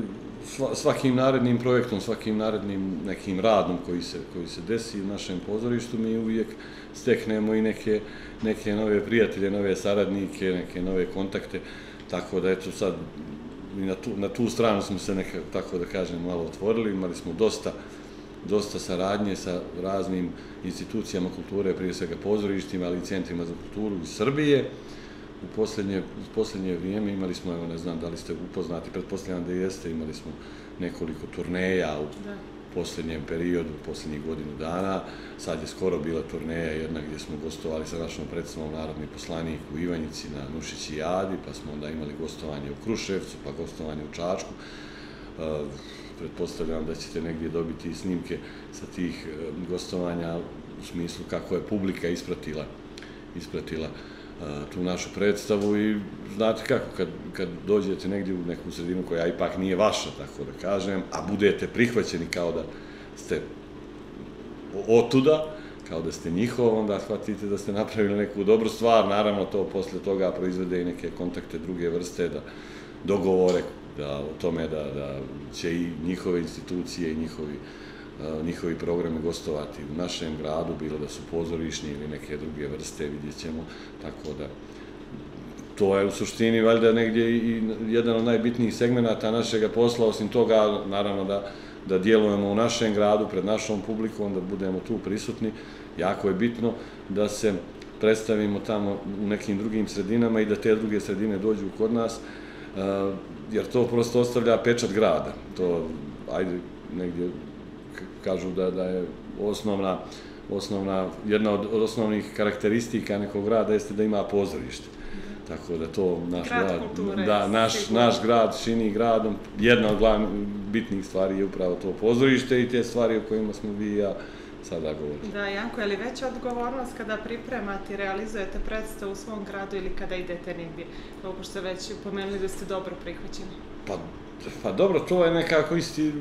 svakim narednim projektom, svakim narednim nekim radom koji se desi u našem pozorištu, mi uvijek steknemo i neke nove prijatelje, nove saradnike, neke nove kontakte, tako da eto sad i na tu stranu smo se nekako, tako da kažem, malo otvorili, imali smo dosta saradnje sa raznim institucijama kulture, prije svega pozorištima, ali i centrima za kulturu iz Srbije. U posljednje vrijeme imali smo, evo ne znam da li ste upoznati, pretpostavljam da jeste, imali smo nekoliko turneja u posljednjem periodu, posljednjih godinu dana. Sad je skoro bila turneja jedna gdje smo gostovali sa našom predstavom Narodni poslanik u Ivanjici na Nušići i Adi, pa smo onda imali gostovanje u Kruševcu, pa gostovanje u Čačku. Pretpostavljam da ćete negdje dobiti i snimke sa tih gostovanja u smislu kako je publika ispratila tu našu predstavu i znate kako, kad dođete negdje u neku sredinu koja ipak nije vaša, tako da kažem, a budete prihvaćeni kao da ste otuda, kao da ste njihov, onda shvatite da ste napravili neku dobru stvar, naravno to posle toga proizvede i neke kontakte druge vrste, da dogovore o tome da će i njihove institucije i njihovi programi gostovati u našem gradu, bilo da su pozorišni ili neke druge vrste, vidjet ćemo, tako da to je u suštini valjda negdje i jedan od najbitnijih segmenata našega posla, osim toga, naravno da djelujemo u našem gradu, pred našom publikom, da budemo tu prisutni. Jako je bitno da se predstavimo tamo u nekim drugim sredinama i da te druge sredine dođu kod nas, jer to prosto ostavlja pečat grada. To, ajde, negdje kažu da je jedna od osnovnih karakteristika nekog grada jeste da ima pozorište. Tako da to naš grad čini gradom. Jedna od bitnih stvari je upravo to pozorište i te stvari o kojima smo vi i ja sada govorili. Da, Janko, je li veća odgovornost kada pripremate i realizujete predstavu u svom gradu ili kada idete negdje? Kako ste već pomenuli da ste dobro prihvaćeni. Pa dobro, to je nekako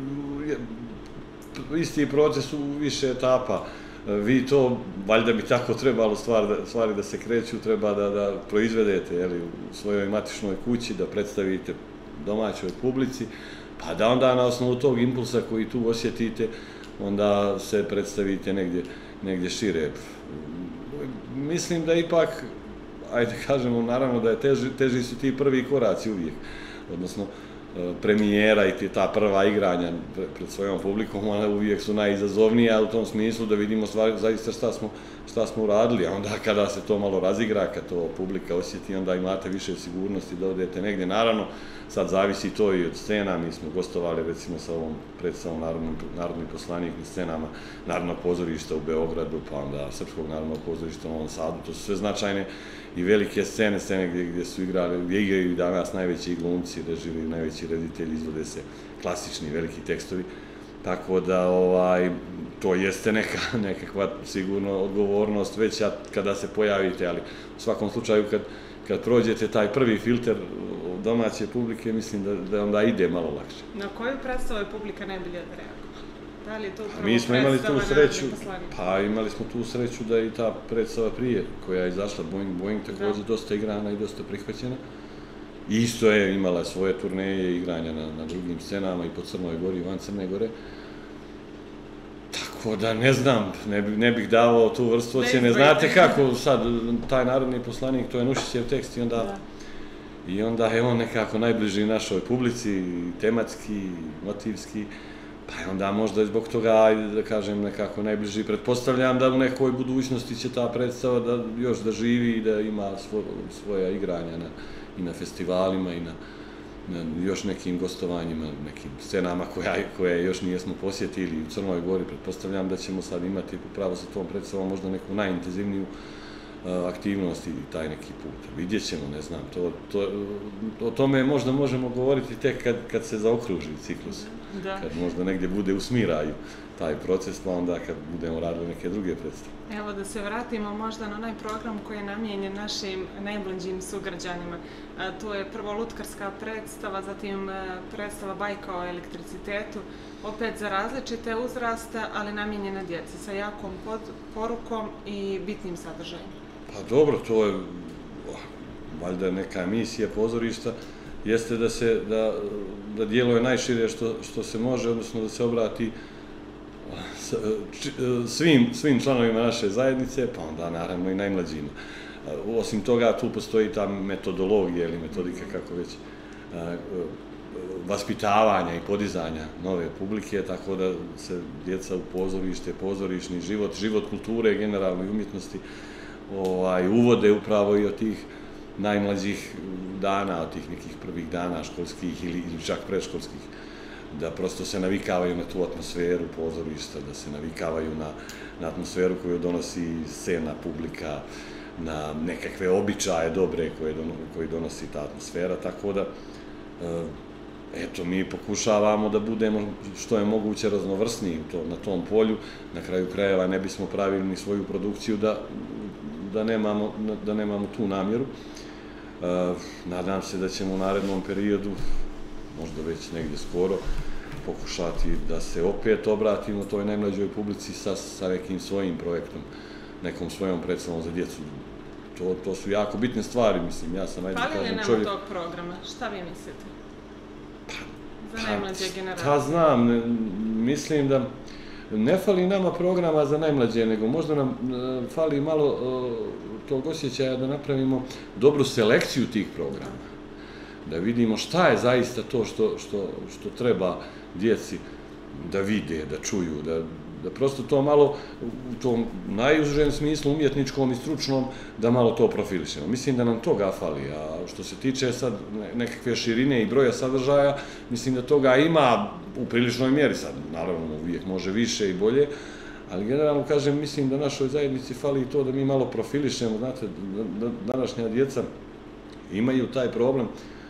isti proces u više etapa. Vi to, valjda bi tako trebalo stvari da se kreću, treba da proizvedete u svojoj matičnoj kući, da predstavite domaćoj publici, pa da onda na osnovu tog impulsa koji tu osjetite, onda se predstavite negdje šire. Mislim da ipak, ajde kažemo, naravno da je teži su ti prvi koraci uvijek, odnosno premijera i ta prva igranja pred svojom publikom, ona uvijek su najizazovnija u tom smislu da vidimo zaista šta smo uradili, a onda kada se to malo razigra, kad to publika osjeti, onda imate više sigurnosti da odete negdje. Naravno, sad zavisi to i od scena, mi smo gostovali recimo sa ovom predstavom Narodni poslanik na scenama Narodnog pozorišta u Beogradu, pa onda Srpskog narodnog pozorišta u Novom Sadu, to su sve značajne i velike scene gdje su igrali, gdje igraju danas najveći glumci, režiri, najveći reditelji, izvode se klasični veliki tekstovi, tako da to jeste nekakva sigurno odgovornost već kada se pojavite, ali u svakom slučaju kad prođete taj prvi filter domaće publike, mislim da onda ide malo lakše. Na koju predstavu je publika najbolje reagovala? Da li je to upravo mi smo imali tu sreću, pa imali smo tu sreću da je i ta predstava prije koja je izašla Boing također dosta igrana i dosta prihvaćena. Isto je imala svoje turneje i igranja na drugim scenama i po Crnoj Gori i van Crne Gore. Tako da ne znam, ne bih davao tu vrstu ocjene. Znate kako sad taj Narodni poslanik, to je Nušićev tekst i onda je on nekako najbliži našoj publici, tematski, motivski. Pa onda možda zbog toga, da kažem, nekako najbliži. Pretpostavljam da u nekoj budućnosti će ta predstava još da živi i da ima svoja igranja i na festivalima i na još nekim gostovanjima, nekim scenama koje još nijesmo posjetili u Crnoj Gori. Pretpostavljam da ćemo sad imati upravo sa tom predstavom možda neku najintenzivniju aktivnost i taj neki put. Vidjet ćemo, ne znam, o tome možda možemo govoriti tek kad se zaokruži ciklus, kad možda negdje bude u smiraju taj proces, pa onda kad budemo radili neke druge predstave. Evo da se vratimo možda na onaj program koji je namijenjen našim najmlađim sugrađanima. To je prvo lutkarska predstava, zatim predstava Bajka o elektricitetu, opet za različite uzraste, ali namijenjena djeci, sa jakom porukom i bitnim sadržajem. Pa dobro, to je valjda neka misija pozorišta jeste da djeluje najšire što se može, odnosno da se obrati svim članovima naše zajednice, pa onda naravno i najmlađima. Osim toga, tu postoji ta metodologija ili metodika, kako već, vaspitavanja i podizanja nove publike, tako da se djeca u pozorište, pozorišni život kulture, generalno i umjetnosti, uvode upravo i od tih najmlađih dana, od tih nekih prvih dana školskih ili čak predškolskih, da prosto se navikavaju na tu atmosferu pozorišta, da se navikavaju na atmosferu koju donosi scena, publika, na nekakve običaje dobre koje donosi ta atmosfera, tako da eto, mi pokušavamo da budemo što je moguće raznovrsniji na tom polju. Na kraju krajeva ne bismo pravili ni svoju produkciju da nemamo tu namjeru. Nadam se da ćemo u narednom periodu, možda već negdje skoro, pokušati da se opet obratimo toj najmlađoj publici sa nekim svojim projektom, nekom svojom predstavom za djecu. To su jako bitne stvari, mislim, ja sam, ajde kažem, čovjek... Fali li nama tog programa? Šta vi mislite? Za najmlađe generacije? Pa znam, mislim da ne fali nama programa za najmlađe, nego možda nam fali malo tog osjećaja da napravimo dobru selekciju tih programa. Da vidimo šta je zaista to što treba djeci da vide, da čuju, da prosto to malo u tom najužem smislu umjetničkom i stručnom da malo to profilišemo. Mislim da nam toga fali, a što se tiče sad nekakve širine i broja sadržaja, mislim da toga ima u priličnoj mjeri sad, naravno uvijek može više i bolje, ali generalno kažem, mislim da našoj zajednici fali i to da mi malo profilišemo, znate, današnja djeca imaju taj problem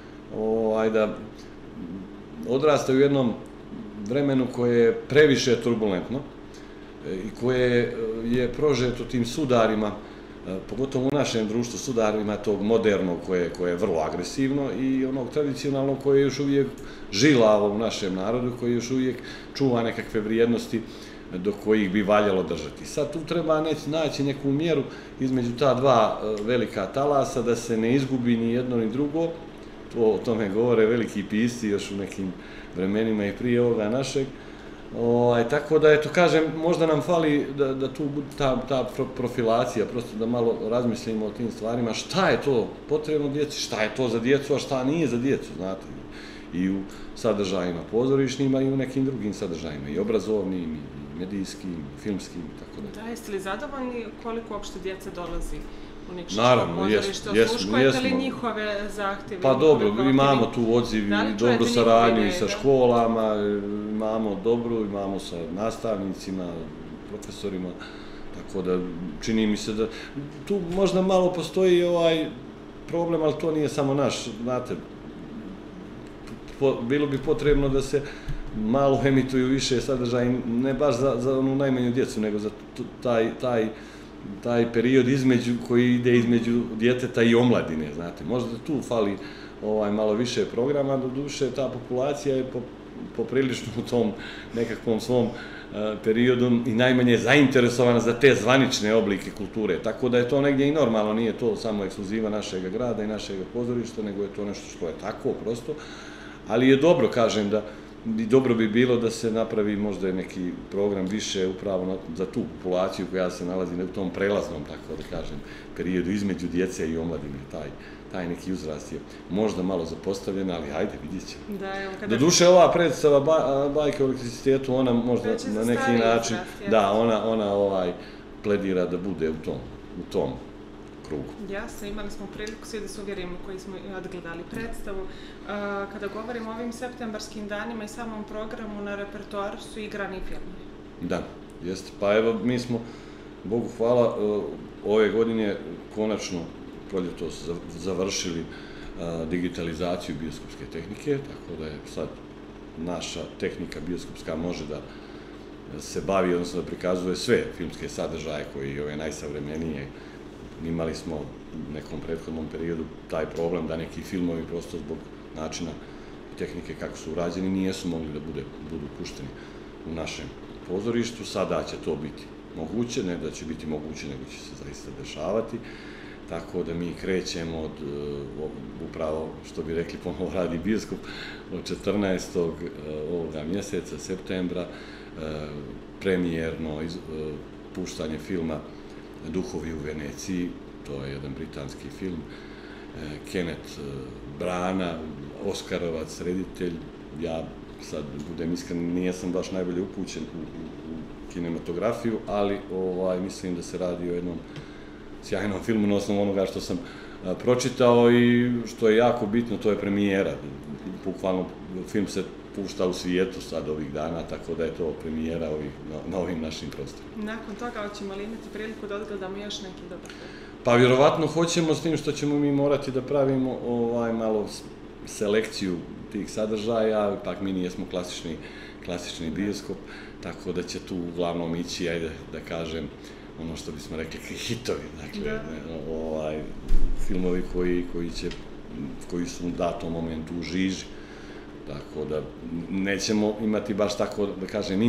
da odrastaju u jednom vremenu koje je previše turbulentno i koje je prožeto tim sudarima, pogotovo u našem društvu, sudarima tog modernog koje je vrlo agresivno i onog tradicionalnog koje je još uvijek žilavo u našem narodu, koji još uvijek čuva nekakve vrijednosti do kojih bi valjalo držati. Sad tu treba naći neku mjeru između ta dva velika talasa da se ne izgubi ni jedno ni drugo. O tome govore veliki pisci još u nekim vremenima i prije ovoga našeg. Tako da, eto, kažem, možda nam fali da tu bude ta profilacija, prosto da malo razmislimo o tim stvarima, šta je to potrebno djeci, šta je to za djecu, a šta nije za djecu, znate, i u sadržajima pozorišnjima i u nekim drugim sadržajima, i obrazovnim, i medijskim, i filmskim, i tako da. Da, jeste li zadovoljni koliko uopšte djeca dolazi u Nikšićko pozorište? Naravno, li njihove zahtjeve? Pa dobro, imamo tu odziv i dobru saradnju i sa školama, imamo sa nastavnicima, profesorima, tako da čini mi se da tu možda malo postoji problem, ali to nije samo naš, znate, bilo bi potrebno da se malo emituju više sadržaja, ne baš za onu najmanju djecu, nego za taj period koji ide između djeteta i omladine, znate. Možda tu fali malo više programa, doduše ta populacija je poprilično u tom nekakvom svom periodu i najmanje zainteresovana za te zvanične oblike kulture, tako da je to negdje i normalno, nije to samo ekskluziva našeg grada i našeg pozorišta, nego je to nešto što je tako prosto, ali je dobro, kažem, i dobro bi bilo da se napravi možda neki program više upravo za tu populaciju koja se nalazi u tom prelaznom, tako da kažem, periodu između djece i omladine. Taj neki uzrast je možda malo zapostavljen, ali ajde, vidjet ćemo. Doduše, ova predstava Bajke o elektricitetu, ona možda na neki način, da, ona pledira da bude u tom krugu. Jasno, imali smo priliku svi da se uvjerimo koji smo odgledali predstavu. Kada govorimo o ovim septembarskim danima i samom programu, na repertoaru su igrani filmovi. Da, jeste. Pa evo, mi smo, Bogu hvala, ove godine konačno proljetos završili digitalizaciju bioskopske tehnike, tako da je sad naša tehnika bioskopska može da se bavi, odnosno da prikazuje sve filmske sadržaje koji ove najsavremenije. Imali smo u nekom prethodnom periodu taj problem da neki filmovi prosto zbog načina i tehnike kako su urađeni nijesu mogli da budu pušteni u našem pozorištu. Sada će to biti moguće, ne da će biti moguće, nego će se zaista dešavati. tako da mi krećemo od, upravo, što bi rekli, ponovo radi biskup, od 14. ovoga mjeseca, septembra, premijerno puštanje filma Duhovi u Veneciji, to je jedan britanski film, Kenneth Branagh, Oskarovac, reditelj. Ja sad, budem iskren, nijesam baš najbolje upućen u kinematografiju, ali mislim da se radi o jednom sjajnom filmu na osnovu onoga što sam pročitao i što je jako bitno, to je premijera. Bukvalno film se pušta u svijetu sad ovih dana, tako da je to premijera na ovim našim prostorima. Nakon toga hoćemo li imati priliku da odgledamo još neki dobar film? Pa vjerovatno hoćemo, s tim što ćemo mi morati da pravimo malo selekciju tih sadržaja, ipak mi nijesmo klasični bioskop, tako da će tu uglavnom ići, ajde da kažem, ono što bismo rekli, hitovi, dakle, filmovi koji su u datom momentu u žiži. Tako da nećemo imati baš tako, da kažem,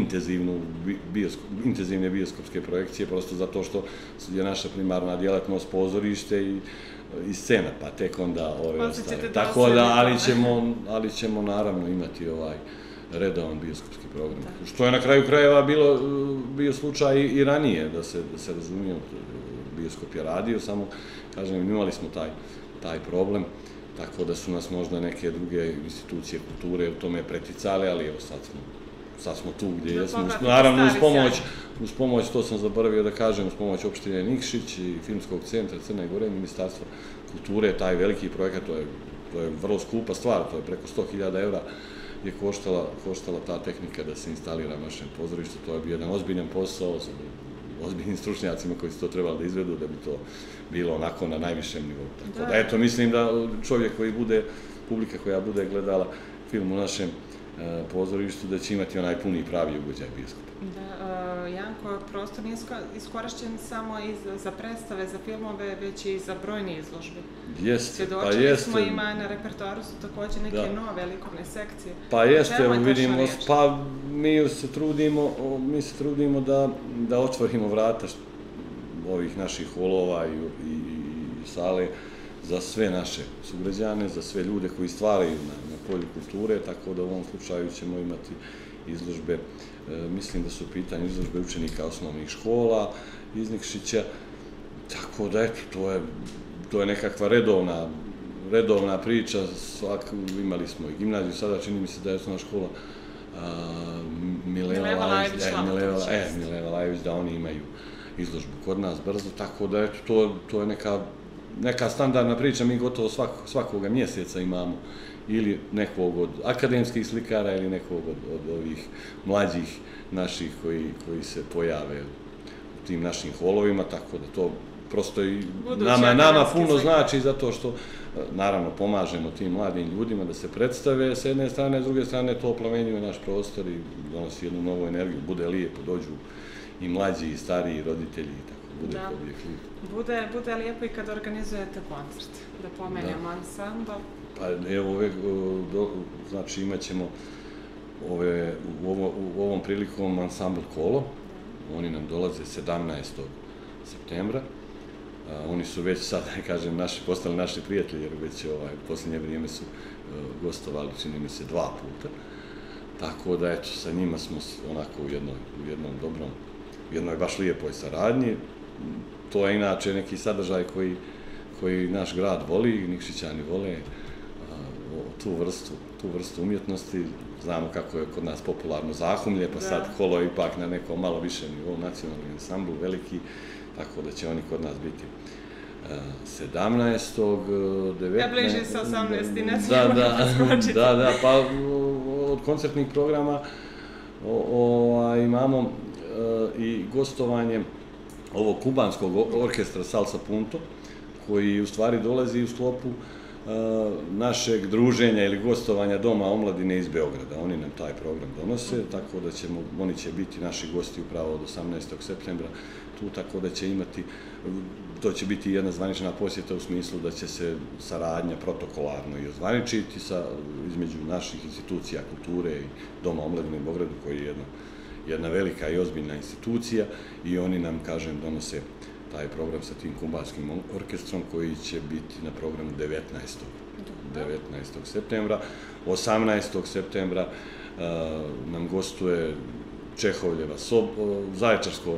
intenzivne bioskopske projekcije, prosto zato što je naša primarna djelatnost pozorište i scena, pa tek onda ove ostale. Tako da, ali ćemo naravno imati redovan bioskopski program. Što je na kraju krajeva bio slučaj i ranije, da se razumije, bioskop je radio, samo, kažem, imali smo taj problem. Tako da su nas možda neke druge institucije kulture u tome preticale, ali evo sad smo tu gdje jesmo. Naravno uz pomoć, to sam zaboravio da kažem, uz pomoć opštine Nikšić i Filmskog centra Crne Gore, Ministarstva kulture, taj veliki projekat, to je vrlo skupa stvar, to je preko 100.000 € je koštala ta tehnika da se instalira u našem pozorištu, to je bio jedan ozbiljan posao, ozbiljnim stručnjacima koji su to trebali da izvedu, da bi to bilo onako na najvišem nivou. Tako da, eto, mislim da čovjek publika koja bude gledala film u našem pozorištu, da će imati onaj puni pravi ugođaj bioskopa. Da, Janko, prostor nije iskorišćen samo za predstave, za filmove, već i za brojne izložbe. Jeste, pa jeste. Svjedočili smo ima, na repertoaru su također neke nove likovne sekcije. Pa jeste, evo vidimo, pa mi se trudimo da otvorimo vrata ovih naših holova i sale za sve naše sugrađane, za sve ljude koji stvaraju na polju kulture, tako da u ovom slučaju ćemo imati izložbe, mislim da su u pitanju izložbe učenika osnovnih škola iz Nikšića, tako da eto, to je nekakva redovna priča, imali smo i gimnaziju, sada čini mi se da je osnovna škola Mileva Lajević, da oni imaju izložbu kod nas brzo, tako da eto, to je neka standardna priča, mi gotovo svakoga mjeseca imamo ili nekog od akademskih slikara ili nekog od ovih mlađih naših koji se pojave u tim našim holovima, tako da to prosto i nama puno znači, zato što naravno pomažemo tim mladim ljudima da se predstave s jedne strane, s druge strane to oplemenjuje naš prostor i donosi jednu novu energiju, bude lijepo, dođu i mlađi i stariji roditelji i tako, bude kao uvijek lijepo. Bude lijepo i kad organizujete koncert, da pomenemo ansambl. Pa evo, znači imat ćemo u ovom prilikom ansambl Kolo, oni nam dolaze 17. septembra. Oni su već sad, kažem, postali naši prijatelji, jer već u posljednje vrijeme su gostovali, čini mi se, 2 puta. Tako da, eto, sa njima smo onako u jednoj baš lijepoj saradnji. To je inače neki sadržaj koji naš grad voli, Nikšićani vole tu vrstu umjetnosti. Znamo kako je kod nas popularno Zahumlje, pa sad Kolo je ipak na nekom malo više nivou, nacionalni ansambl, veliki, tako da će oni kod nas biti 17. 19. Ja bliži sa 18. ne smijemo preskočiti. Da, pa od koncertnih programa imamo i gostovanje ovog kubanskog orkestra Salsa Punto, koji u stvari dolazi u sklopu našeg druženja ili gostovanja Doma omladine iz Beograda. Oni nam taj program donose, tako da oni će biti naši gosti upravo od 18. septembra tu, tako da će imati, to će biti jedna zvanična posjeta u smislu da će se saradnja protokolarno i ozvaničiti između naših institucija kulture i Doma omladine u Beogradu, koji je jedna velika i ozbiljna institucija, i oni nam, kažem, donose taj program sa tim kumbanskim orkestrom koji će biti na programu 19. septembra. 18. septembra nam gostuje Čehovljeva Zaječarsko,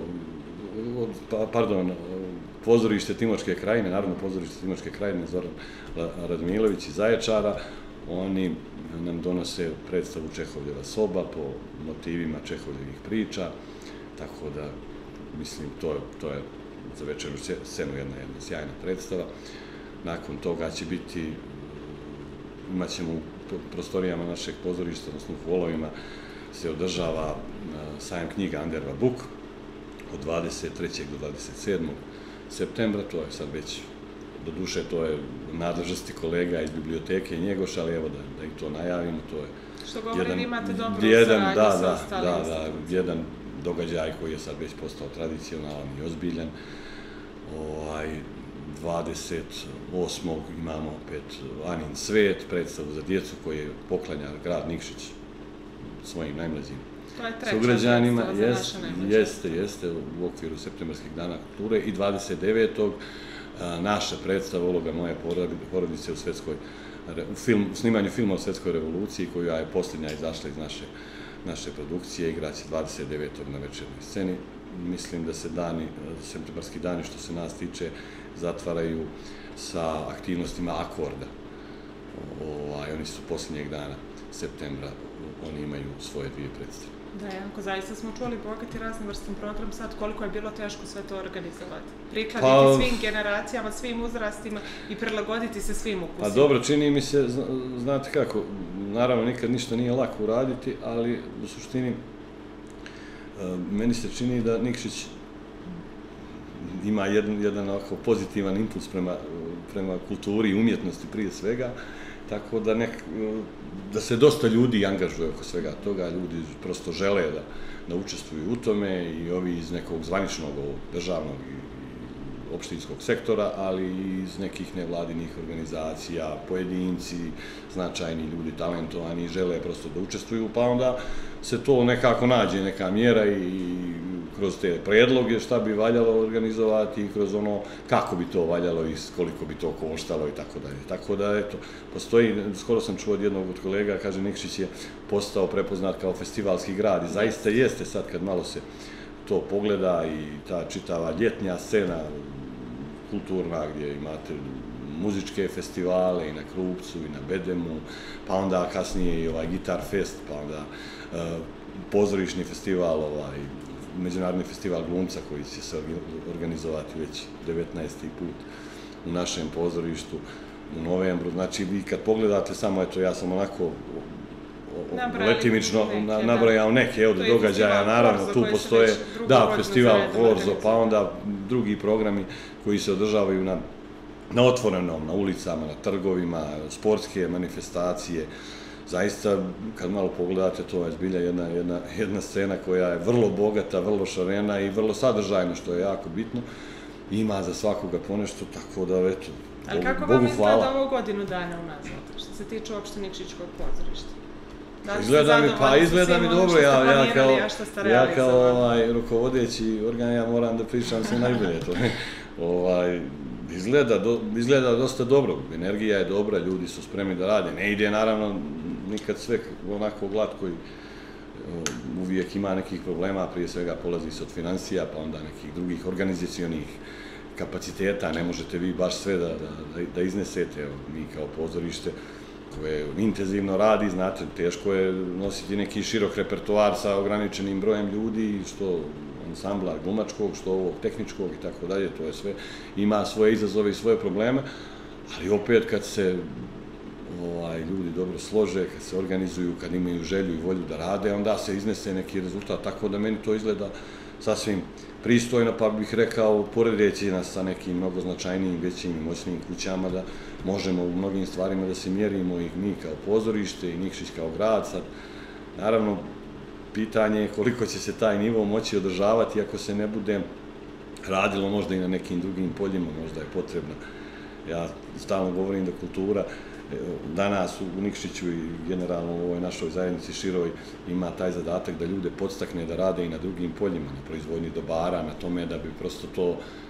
pozorište Timočke krajine, Narodno pozorište Timočke krajine, Zoran Radmilović iz Zaječara. Oni nam donose predstavu Čehovljeva soba po motivima Čehovljevih priča, tako da, mislim, to je za večernu scenu jedna sjajna predstava. Nakon toga će biti, imat ćemo u prostorijama našeg pozorišta, odnosno u holovima, se održava sajam knjiga Anderva Buk od 23. do 27. septembra, to je sad već, do duše, to je nadležnosti kolega iz biblioteke Njegoš, ali evo da i to najavimo, to je što govori, imate dobru saradnju sa ostalim institucijama. Jedan događaj koji je sad već postao tradicionalan i ozbiljan. 28. imamo opet Anin svet, predstavu za djecu koju poklanja grad Nikšić svojim najmlađim sugrađanima. Jeste, u okviru septembarskih dana kulture. I 29. naša predstava Uloga moje porodice u snimanju filma o Svjetskoj revoluciji, koja je posljednja izašla iz naše produkcije, igraće 29. na večernoj sceni. Mislim da se septembarski dani, što se nas tiče, zatvaraju sa aktivnostima Akorda. Oni su posljednjeg dana septembra, oni imaju svoje dvije predstave. Da, jako, zaista smo čuli bogat i raznovrstan program sad, koliko je bilo teško sve to organizovati. Prikladiti svim generacijama, svim uzrastima i prilagoditi se svim ukusima. Pa dobro, čini mi se, znate kako, naravno nikad ništa nije lako uraditi, ali u suštini meni se čini da Nikšić ima jedan ovako pozitivan impuls prema kulturi i umjetnosti prije svega, tako da se dosta ljudi angažuje oko svega toga, ljudi prosto žele da učestvuju u tome, i ovi iz nekog zvaničnog, državnog i opštinskog sektora, ali i iz nekih nevladinih organizacija, pojedinci, značajni ljudi, talentovani, žele prosto da učestvuju, pa onda se to nekako nađe neka mjera i kroz te predloge šta bi valjalo organizovati i kroz ono kako bi to valjalo i koliko bi to koštalo i tako dalje. Tako da, eto, postoji, skoro sam čuo od jednog od kolega, kaže Nikšić je postao prepoznat kao festivalski grad i zaista jeste sad kad malo se to pogleda i ta čitava ljetnja scena kulturna gdje imate muzičke festivale i na Krupcu i na Bedemu, pa onda kasnije i ovaj Gitar Fest, pa onda pozorišni festival, Međunarodni festival glumca koji će se organizovati već 19. put u našem pozorištu u novembru. Znači, vi kad pogledate samo, eto, ja sam onako letimično nabrojao neke od događaja, naravno tu postoje, festival Gorzo, pa onda drugi programi koji se održavaju na otvorenom, na ulicama, na trgovima, sportske manifestacije. Zaista, kad malo pogledate, to je zbilja jedna scena koja je vrlo bogata, vrlo šarena i vrlo sadržajna, što je jako bitno. Ima za svakoga ponešto, tako da, eto, Bogu hvala. Ali kako vam izgleda ovo godinu dana unazad, što se tiče uopšte Nikšićkog pozorišta? Izgleda mi dobro, ja kao rukovodeći organ, ja moram da pričam sve najbolje to. Izgleda dosta dobro, energija je dobra, ljudi su spremni da rade. Ne ide, naravno, nikad sve onako glatko i uvijek ima nekih problema, prije svega polazi se od financija, pa onda nekih drugih organizacionih kapaciteta, ne možete vi baš sve da iznesete. Mi kao pozorište koje intenzivno radi, znate, teško je nositi neki širok repertoar sa ograničenim brojem ljudi, što ansambla glumačkog, što ovog tehničkog i tako dalje, to je sve, ima svoje izazove i svoje probleme, ali opet kad se ljudi dobro slože, kad se organizuju, kad imaju želju i volju da rade, onda se iznese neki rezultat, tako da meni to izgleda sasvim pristojno, pa bih rekao, poredeći nas sa nekim mnogo značajnijim, većim i moćnijim kućama, da možemo u mnogim stvarima da se mjerimo i mi kao pozorište i Nikšić kao grad. Sad, naravno, pitanje je koliko će se taj nivo moći održavati ako se ne bude radilo možda i na nekim drugim poljima, možda je potrebna. Ja stalno govorim da kultura danas u Nikšiću i generalno u ovoj našoj zajednici široj ima taj zadatak da ljude podstakne da rade i na drugim poljima, na proizvodnji dobara, na tome da bi prosto to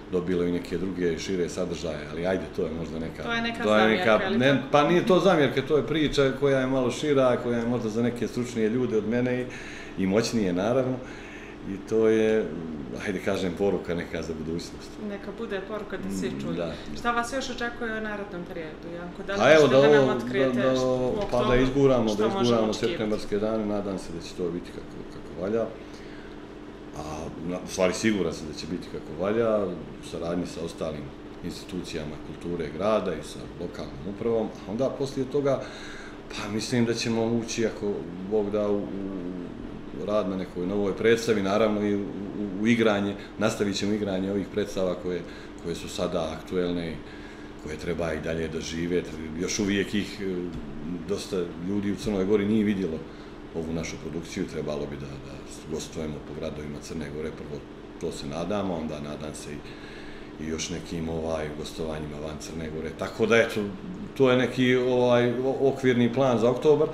dobilo i neke druge šire sadržaje, ali ajde, to je možda neka... To je neka zamjerka, ali ne, tako? pa nije to zamjerka, to je priča koja je malo šira, koja je možda za neke stručnije ljude od mene i moćnije, naravno. I to je, hajde kažem, poruka neka za budućnost. Neka bude poruka da svi čuju. Da. Šta vas još očekuje u narednom periodu, Janko? Da li A evo možete da nam otkrijete u pa oktobru? da izguramo Šta možemo očekivati? septembarske dane, nadam se da će to biti kako valja. A u stvari siguran sam da će biti kako valja, u saradnji sa ostalim institucijama kulture grada i sa lokalnom upravom. A onda poslije toga, pa mislim da ćemo ući, ako Bog da, u rad na nekoj novoj predstavi, naravno i u igranje, nastavit ćemo igranje ovih predstava koje su sada aktuelne, koje treba i dalje doživjeti. Još uvijek ih dosta ljudi u Crnoj Gori nije vidjelo ovu našu produkciju, trebalo bi da gostujemo po gradovima Crne Gore, prvo to se nadamo, onda nadam se i još nekim gostovanjima van Crne Gore. Tako da eto, to je neki okvirni plan za oktobar.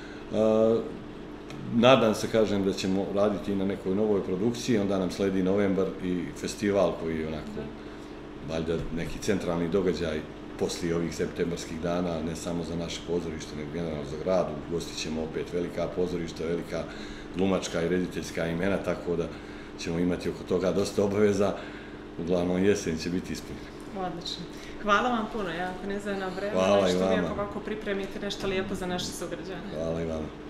Nadam se, kažem, da ćemo raditi na nekoj novoj produkciji, onda nam sledi novembar i festival koji je onako, valjda, neki centralni događaj poslije ovih septembarskih dana, ne samo za naše pozorište, nego generalno za grad. Ugostit ćemo opet velika pozorišta, velika glumačka i rediteljska imena, tako da ćemo imati oko toga dosta obaveza. Uglavnom, jesen će biti ispunjena. Odlično. Hvala vam puno, Janko, ne za vreme, Hvala i što vi vama. ovako pripremite nešto lijepo za naše sugrađane. Hvala i vama.